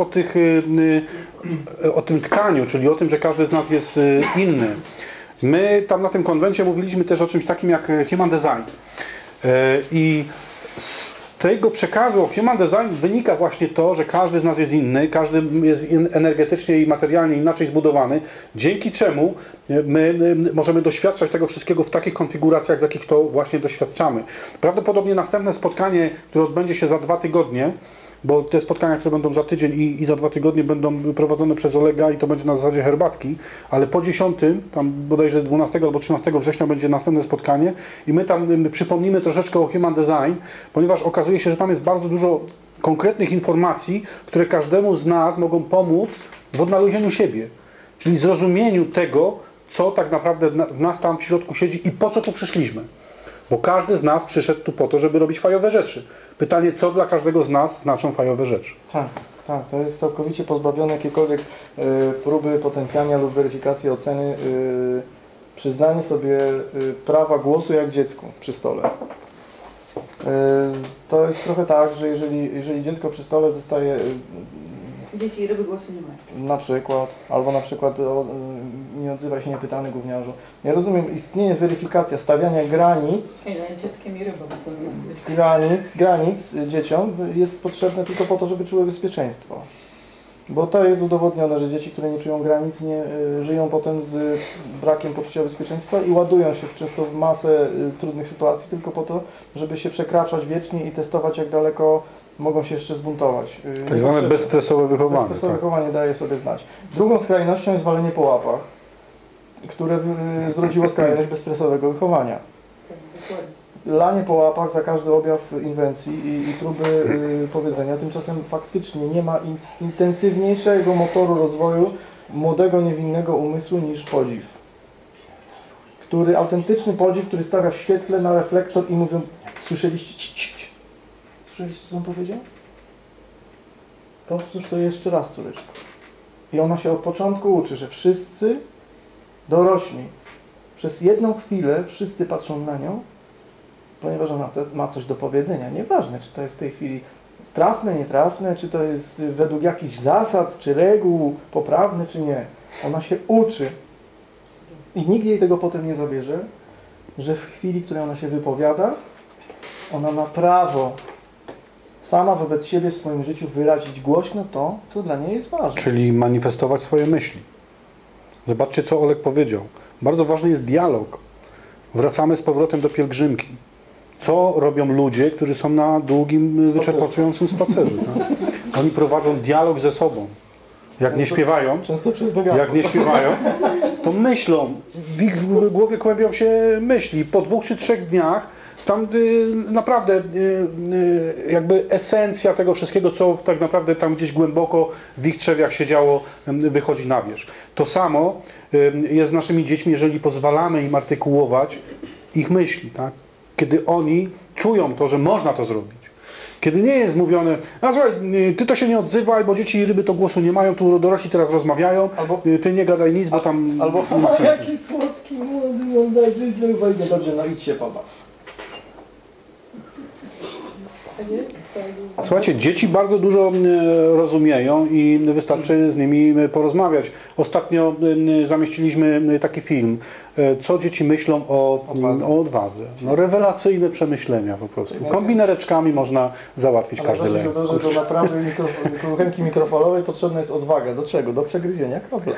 o tym tkaniu, czyli o tym, że każdy z nas jest inny. My tam na tym konwencie mówiliśmy też o czymś takim jak Human Design. I z tego przekazu o Human Design wynika właśnie to, że każdy z nas jest inny, każdy jest energetycznie i materialnie inaczej zbudowany, dzięki czemu my możemy doświadczać tego wszystkiego w takich konfiguracjach, w jakich to właśnie doświadczamy. Prawdopodobnie następne spotkanie, które odbędzie się za 2 tygodnie, bo te spotkania, które będą za tydzień i za 2 tygodnie będą prowadzone przez Olega i to będzie na zasadzie herbatki, ale po 10, tam bodajże 12 albo 13 września będzie następne spotkanie i my tam przypomnimy troszeczkę o Human Design, ponieważ okazuje się, że tam jest bardzo dużo konkretnych informacji, które każdemu z nas mogą pomóc w odnalezieniu siebie, czyli zrozumieniu tego, co tak naprawdę w nas tam w środku siedzi i po co tu przyszliśmy. Bo każdy z nas przyszedł tu po to, żeby robić fajowe rzeczy. Pytanie, co dla każdego z nas znaczą fajowe rzeczy? Tak, to jest całkowicie pozbawione jakiejkolwiek próby potępiania lub weryfikacji oceny, przyznanie sobie prawa głosu jak dziecku przy stole. To jest trochę tak, że jeżeli dziecko przy stole zostaje Dzieci i ryby głosu nie mają. na przykład, albo na przykład nie odzywa się niepytany gówniarzu. Ja rozumiem, istnieje weryfikacja stawiania granic, Dzieckiem i rybą to znam. granic dzieciom jest potrzebne tylko po to, żeby czuły bezpieczeństwo. Bo to jest udowodnione, że dzieci, które nie czują granic, nie żyją potem z brakiem poczucia bezpieczeństwa i ładują się często w masę trudnych sytuacji tylko po to, żeby się przekraczać wiecznie i testować, jak daleko mogą się jeszcze zbuntować. Tak zwane bezstresowe wychowanie. Bezstresowe wychowanie daje sobie znać. Drugą skrajnością jest walenie po łapach, które zrodziło skrajność bezstresowego wychowania. Tak, dokładnie. Lanie po łapach za każdy objaw inwencji i próby powiedzenia. Tymczasem faktycznie nie ma intensywniejszego motoru rozwoju młodego, niewinnego umysłu niż podziw. Autentyczny podziw, który stawia w świetle na reflektor i mówią, słyszeliście? Słyszeliście, co on powiedział? Powtórz to jeszcze raz, córeczko. I ona się od początku uczy, że wszyscy dorośli, przez jedną chwilę wszyscy patrzą na nią, ponieważ ona ma coś do powiedzenia. Nieważne, czy to jest w tej chwili trafne, nietrafne, czy to jest według jakichś zasad, czy reguł poprawne, czy nie. Ona się uczy i nikt jej tego potem nie zabierze, że w chwili, w której ona się wypowiada, ona ma prawo sama wobec siebie w swoim życiu wyrazić głośno to, co dla niej jest ważne. Czyli manifestować swoje myśli. Zobaczcie, co Olek powiedział. Bardzo ważny jest dialog. Wracamy z powrotem do pielgrzymki. Co robią ludzie, którzy są na długim, wyczerpującym spacerze? Tak? Oni prowadzą dialog ze sobą. Jak nie śpiewają, Często przez bagażu. jak nie śpiewają, to myślą. W ich głowie kłębią się myśli. Po 2 czy 3 dniach tam naprawdę jakby esencja tego wszystkiego, co tak naprawdę tam gdzieś głęboko w ich trzewiach się działo, wychodzi na wierzch. To samo jest z naszymi dziećmi, jeżeli pozwalamy im artykułować ich myśli, tak? Kiedy oni czują to, że można to zrobić. Kiedy nie jest mówione, a słuchaj, ty to się nie odzywaj, bo dzieci i ryby to głosu nie mają, tu dorośli teraz rozmawiają, Albo, ty nie gadaj nic, bo tam albo nie ma sensu. jaki słodki młody, on daj żyć, wejdzie dobrze, no idź się pobaw. Słuchajcie, dzieci bardzo dużo rozumieją i wystarczy z nimi porozmawiać. Ostatnio zamieściliśmy taki film, co dzieci myślą o odwadze. No, rewelacyjne przemyślenia po prostu. Kombinereczkami można załatwić każdy lęk. Ale to, że do naprawy ręki mikrofalowej potrzebna jest odwaga. Do czego? Do przegryzienia kropla.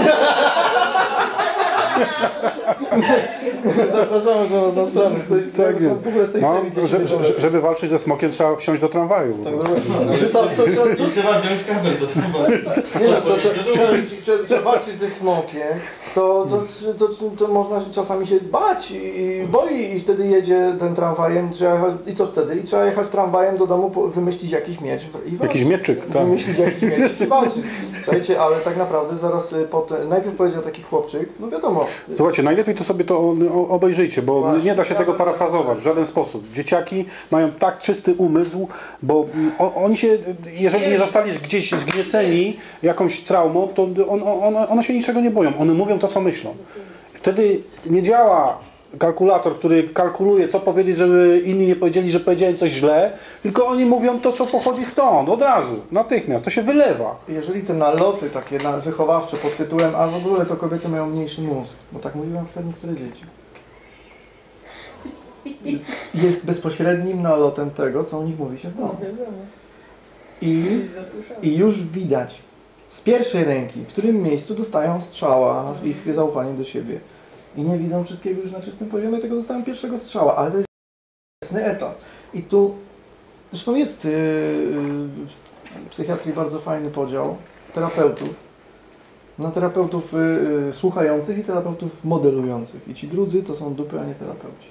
Zapraszamy do nas na stronę. Tak jest. W ogóle z tej serii Żeby walczyć ze smokiem, trzeba wsiąść do tramwaju. Tak, no, Trzeba wziąć kabel do tego. nie no, trzeba walczyć ze smokiem, to można czasami się bać i boi i wtedy jedzie ten tramwajem, i co wtedy? I trzeba jechać tramwajem do domu, wymyślić jakiś miecz i walczyć. Jakiś mieczyk, tak. Wymyślić jakiś miecz i walczyć. Słuchajcie, ale tak naprawdę zaraz potem, najpierw powiedział taki chłopczyk, no wiadomo. Słuchajcie, najlepiej to sobie to obejrzyjcie, bo Właśnie. nie da się tego parafrazować w żaden sposób. Dzieciaki mają tak czysty umysł, bo oni się, jeżeli nie zostali gdzieś zgnieceni jakąś traumą, to one się niczego nie boją. One mówią to, co myślą. Wtedy nie działa kalkulator, który kalkuluje, co powiedzieć, żeby inni nie powiedzieli, że powiedziałem coś źle, tylko oni mówią to, co pochodzi stąd, od razu, natychmiast. To się wylewa. Jeżeli te naloty takie wychowawcze pod tytułem, a w ogóle to kobiety mają mniejszy mózg, bo tak mówiły na przykład niektóre dzieci. Jest bezpośrednim nalotem tego, co o nich mówi się w domu. I już widać z pierwszej ręki, w którym miejscu dostają strzała w ich zaufanie do siebie. I nie widzą wszystkiego już na czystym poziomie, tego dostają pierwszego strzała, ale to jest jasny etap. I tu zresztą jest w psychiatrii bardzo fajny podział terapeutów na terapeutów słuchających i terapeutów modelujących. I ci drudzy to są dupy, a nie terapeuci.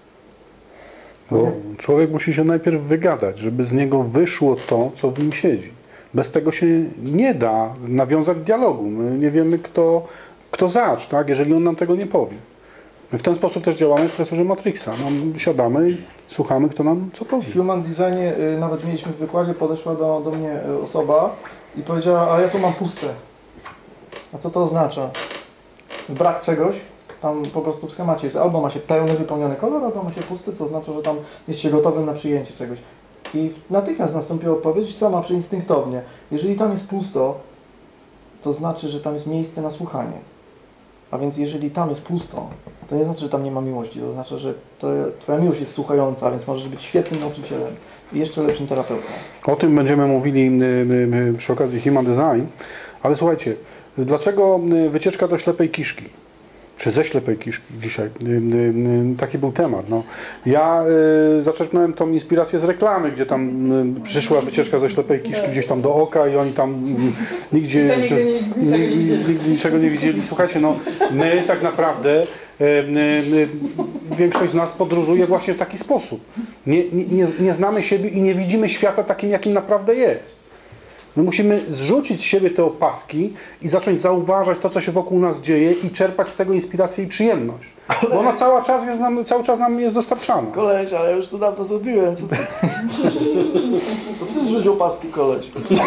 Bo człowiek musi się najpierw wygadać, żeby z niego wyszło to, co w nim siedzi. Bez tego się nie da nawiązać dialogu. My nie wiemy, kto zacz, tak? Jeżeli on nam tego nie powie. My w ten sposób też działamy w tresurze Matrixa. Siadamy i słuchamy, kto nam co powie. W Human Designie nawet mieliśmy w wykładzie, podeszła do mnie osoba i powiedziała, a ja tu mam puste. A co to oznacza? Brak czegoś, tam po prostu w schemacie jest, albo ma się pełny, wypełniony kolor, albo ma się pusty, co oznacza, że tam jest się gotowym na przyjęcie czegoś. I natychmiast nastąpiła odpowiedź sama instynktownie. Jeżeli tam jest pusto, to znaczy, że tam jest miejsce na słuchanie. A więc jeżeli tam jest pusto, to nie znaczy, że tam nie ma miłości. To znaczy, że twoja miłość jest słuchająca, więc możesz być świetnym nauczycielem i jeszcze lepszym terapeutą. O tym będziemy mówili przy okazji Human Design. Ale słuchajcie, dlaczego wycieczka do ślepej kiszki? czy ze ślepej kiszki dzisiaj. Taki był temat. No. Ja zaczerpnąłem tą inspirację z reklamy, gdzie tam przyszła wycieczka ze ślepej kiszki gdzieś tam do oka i oni tam nigdzie niczego nie widzieli. Słuchajcie, no my tak naprawdę większość z nas podróżuje właśnie w taki sposób. Nie znamy siebie i nie widzimy świata takim, jakim naprawdę jest. My musimy zrzucić z siebie te opaski i zacząć zauważać to, co się wokół nas dzieje i czerpać z tego inspirację i przyjemność. Bo ona cały czas nam jest dostarczana. Koleś, ale ja już to dawno zrobiłem. Co ty? To ty zrzuć opaski, koleś.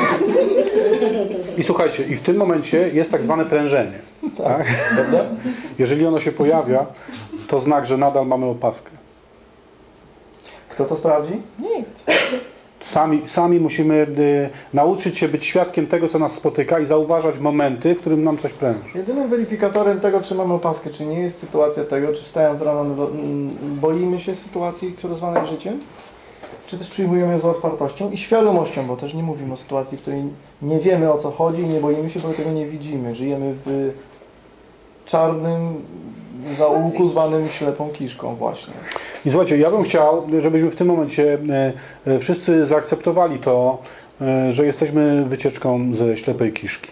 I słuchajcie, i w tym momencie jest tak zwane prężenie. Tak? Jeżeli ono się pojawia, to znak, że nadal mamy opaskę. Kto to sprawdzi? Nikt. Sami musimy nauczyć się być świadkiem tego, co nas spotyka i zauważać momenty, w którym nam coś pręży. Jedynym weryfikatorem tego, czy mamy opaskę, czy nie jest sytuacja tego, czy wstając rano boimy się sytuacji, która zwana życiem, czy też przyjmujemy ją z otwartością i świadomością, bo też nie mówimy o sytuacji, w której nie wiemy, o co chodzi i nie boimy się, bo tego nie widzimy. Żyjemy w czarnym zaułku zwanym ślepą kiszką właśnie. I słuchajcie, ja bym chciał, żebyśmy w tym momencie wszyscy zaakceptowali to, że jesteśmy wycieczką ze ślepej kiszki.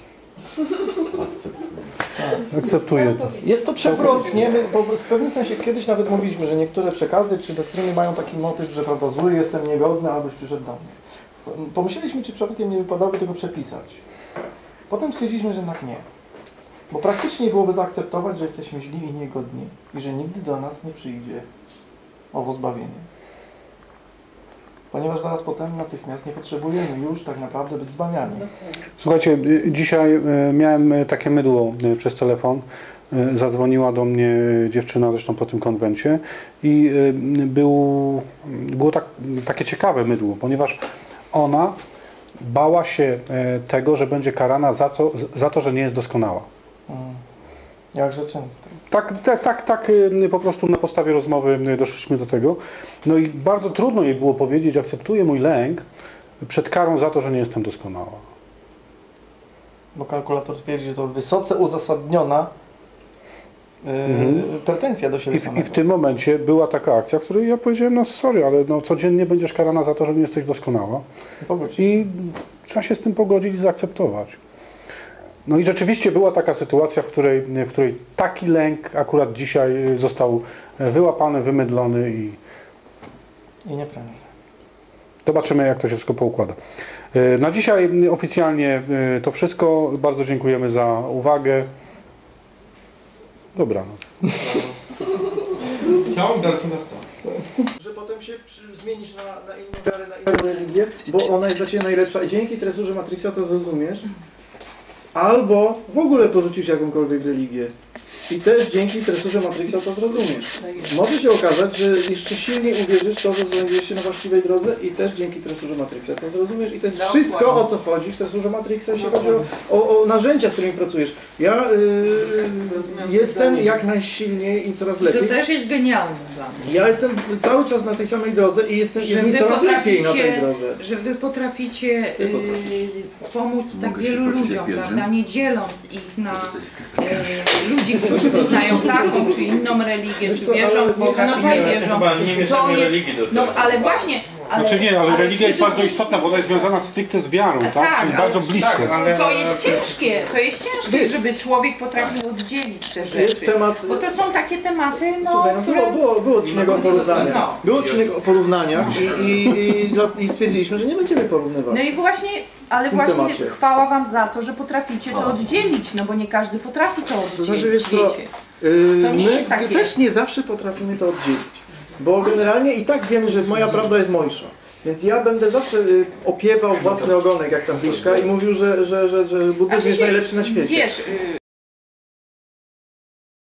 Akceptuję to. Jest to przewrot, nie? Bo w pewnym sensie kiedyś nawet mówiliśmy, że niektóre przekazy czy doktryny mają taki motyw, że prawda, zły, jestem niegodny, abyś przyszedł do mnie. Pomyśleliśmy, czy przypadkiem nie wypadałoby tego przepisać. Potem stwierdziliśmy, że jednak nie. Bo praktycznie byłoby zaakceptować, że jesteśmy źli i niegodni i że nigdy do nas nie przyjdzie owo zbawienie. Ponieważ zaraz potem natychmiast nie potrzebujemy już tak naprawdę być zbawiani. Słuchajcie, dzisiaj miałem takie mydło przez telefon. Zadzwoniła do mnie dziewczyna zresztą po tym konwencie i było takie ciekawe mydło, ponieważ ona bała się tego, że będzie karana za to, że nie jest doskonała. Jakże często. Tak, po prostu na podstawie rozmowy doszliśmy do tego. No i bardzo trudno jej było powiedzieć, akceptuję mój lęk przed karą za to, że nie jestem doskonała. Bo kalkulator twierdzi, że to wysoce uzasadniona pretensja do siebie samego. I w tym momencie była taka akcja, w której ja powiedziałem, no sorry, ale no, codziennie będziesz karana za to, że nie jesteś doskonała. I trzeba się z tym pogodzić i zaakceptować. No i rzeczywiście była taka sytuacja, w której taki lęk akurat dzisiaj został wyłapany, wymydlony i nieprawda. Zobaczymy, jak to się wszystko poukłada. Na dzisiaj oficjalnie to wszystko. Bardzo dziękujemy za uwagę. Dobranoc. Ciąg dalszy nastąpi. Że potem się zmienisz na inną wiarę, na inną religię, bo ona jest dla Ciebie najlepsza i dzięki tresurze Matrixa to zrozumiesz. Albo w ogóle porzucisz jakąkolwiek religię. I też dzięki tresurze Matrixa to zrozumiesz. Może się okazać, że jeszcze silniej uwierzysz w to, że znajdziesz się na właściwej drodze i też dzięki tresurze Matrixa to zrozumiesz. I to jest wszystko, o co chodzi w tresurze Matrixa, jeśli chodzi o narzędzia, z którymi pracujesz. Ja jestem jak najsilniej i coraz lepiej. To też jest genialne dla mnie. Ja jestem cały czas na tej samej drodze i jest mi coraz lepiej na tej drodze. Że wy potraficie pomóc tak wielu ludziom, prawda? Nie dzieląc ich na ludzi, którzy wyznają taką czy inną religię, czy wierzą w Boga, czy nie wierzą. To jest, no ale właśnie. Znaczy nie, ale religia jest bardzo istotna, bo ona jest związana stricte z wiarą, tak? Czyli bardzo blisko. To jest ciężkie, żeby człowiek potrafił oddzielić te rzeczy. Jest temat, bo to są takie tematy, no, słuchaj, które... Było odcinek o porównaniach. No. Był odcinek o porównaniach i stwierdziliśmy, że nie będziemy porównywać. No i właśnie, ale właśnie chwała Wam za to, że potraficie to oddzielić, no bo nie każdy potrafi to oddzielić, to znaczy, wiesz co, my też nie zawsze potrafimy to oddzielić. Bo generalnie i tak wiemy, że moja prawda jest mojsza. Więc ja będę zawsze opiewał własny ogonek jak tam Bliszka i mówił, że buddyzm jest najlepszy na świecie. Wiesz,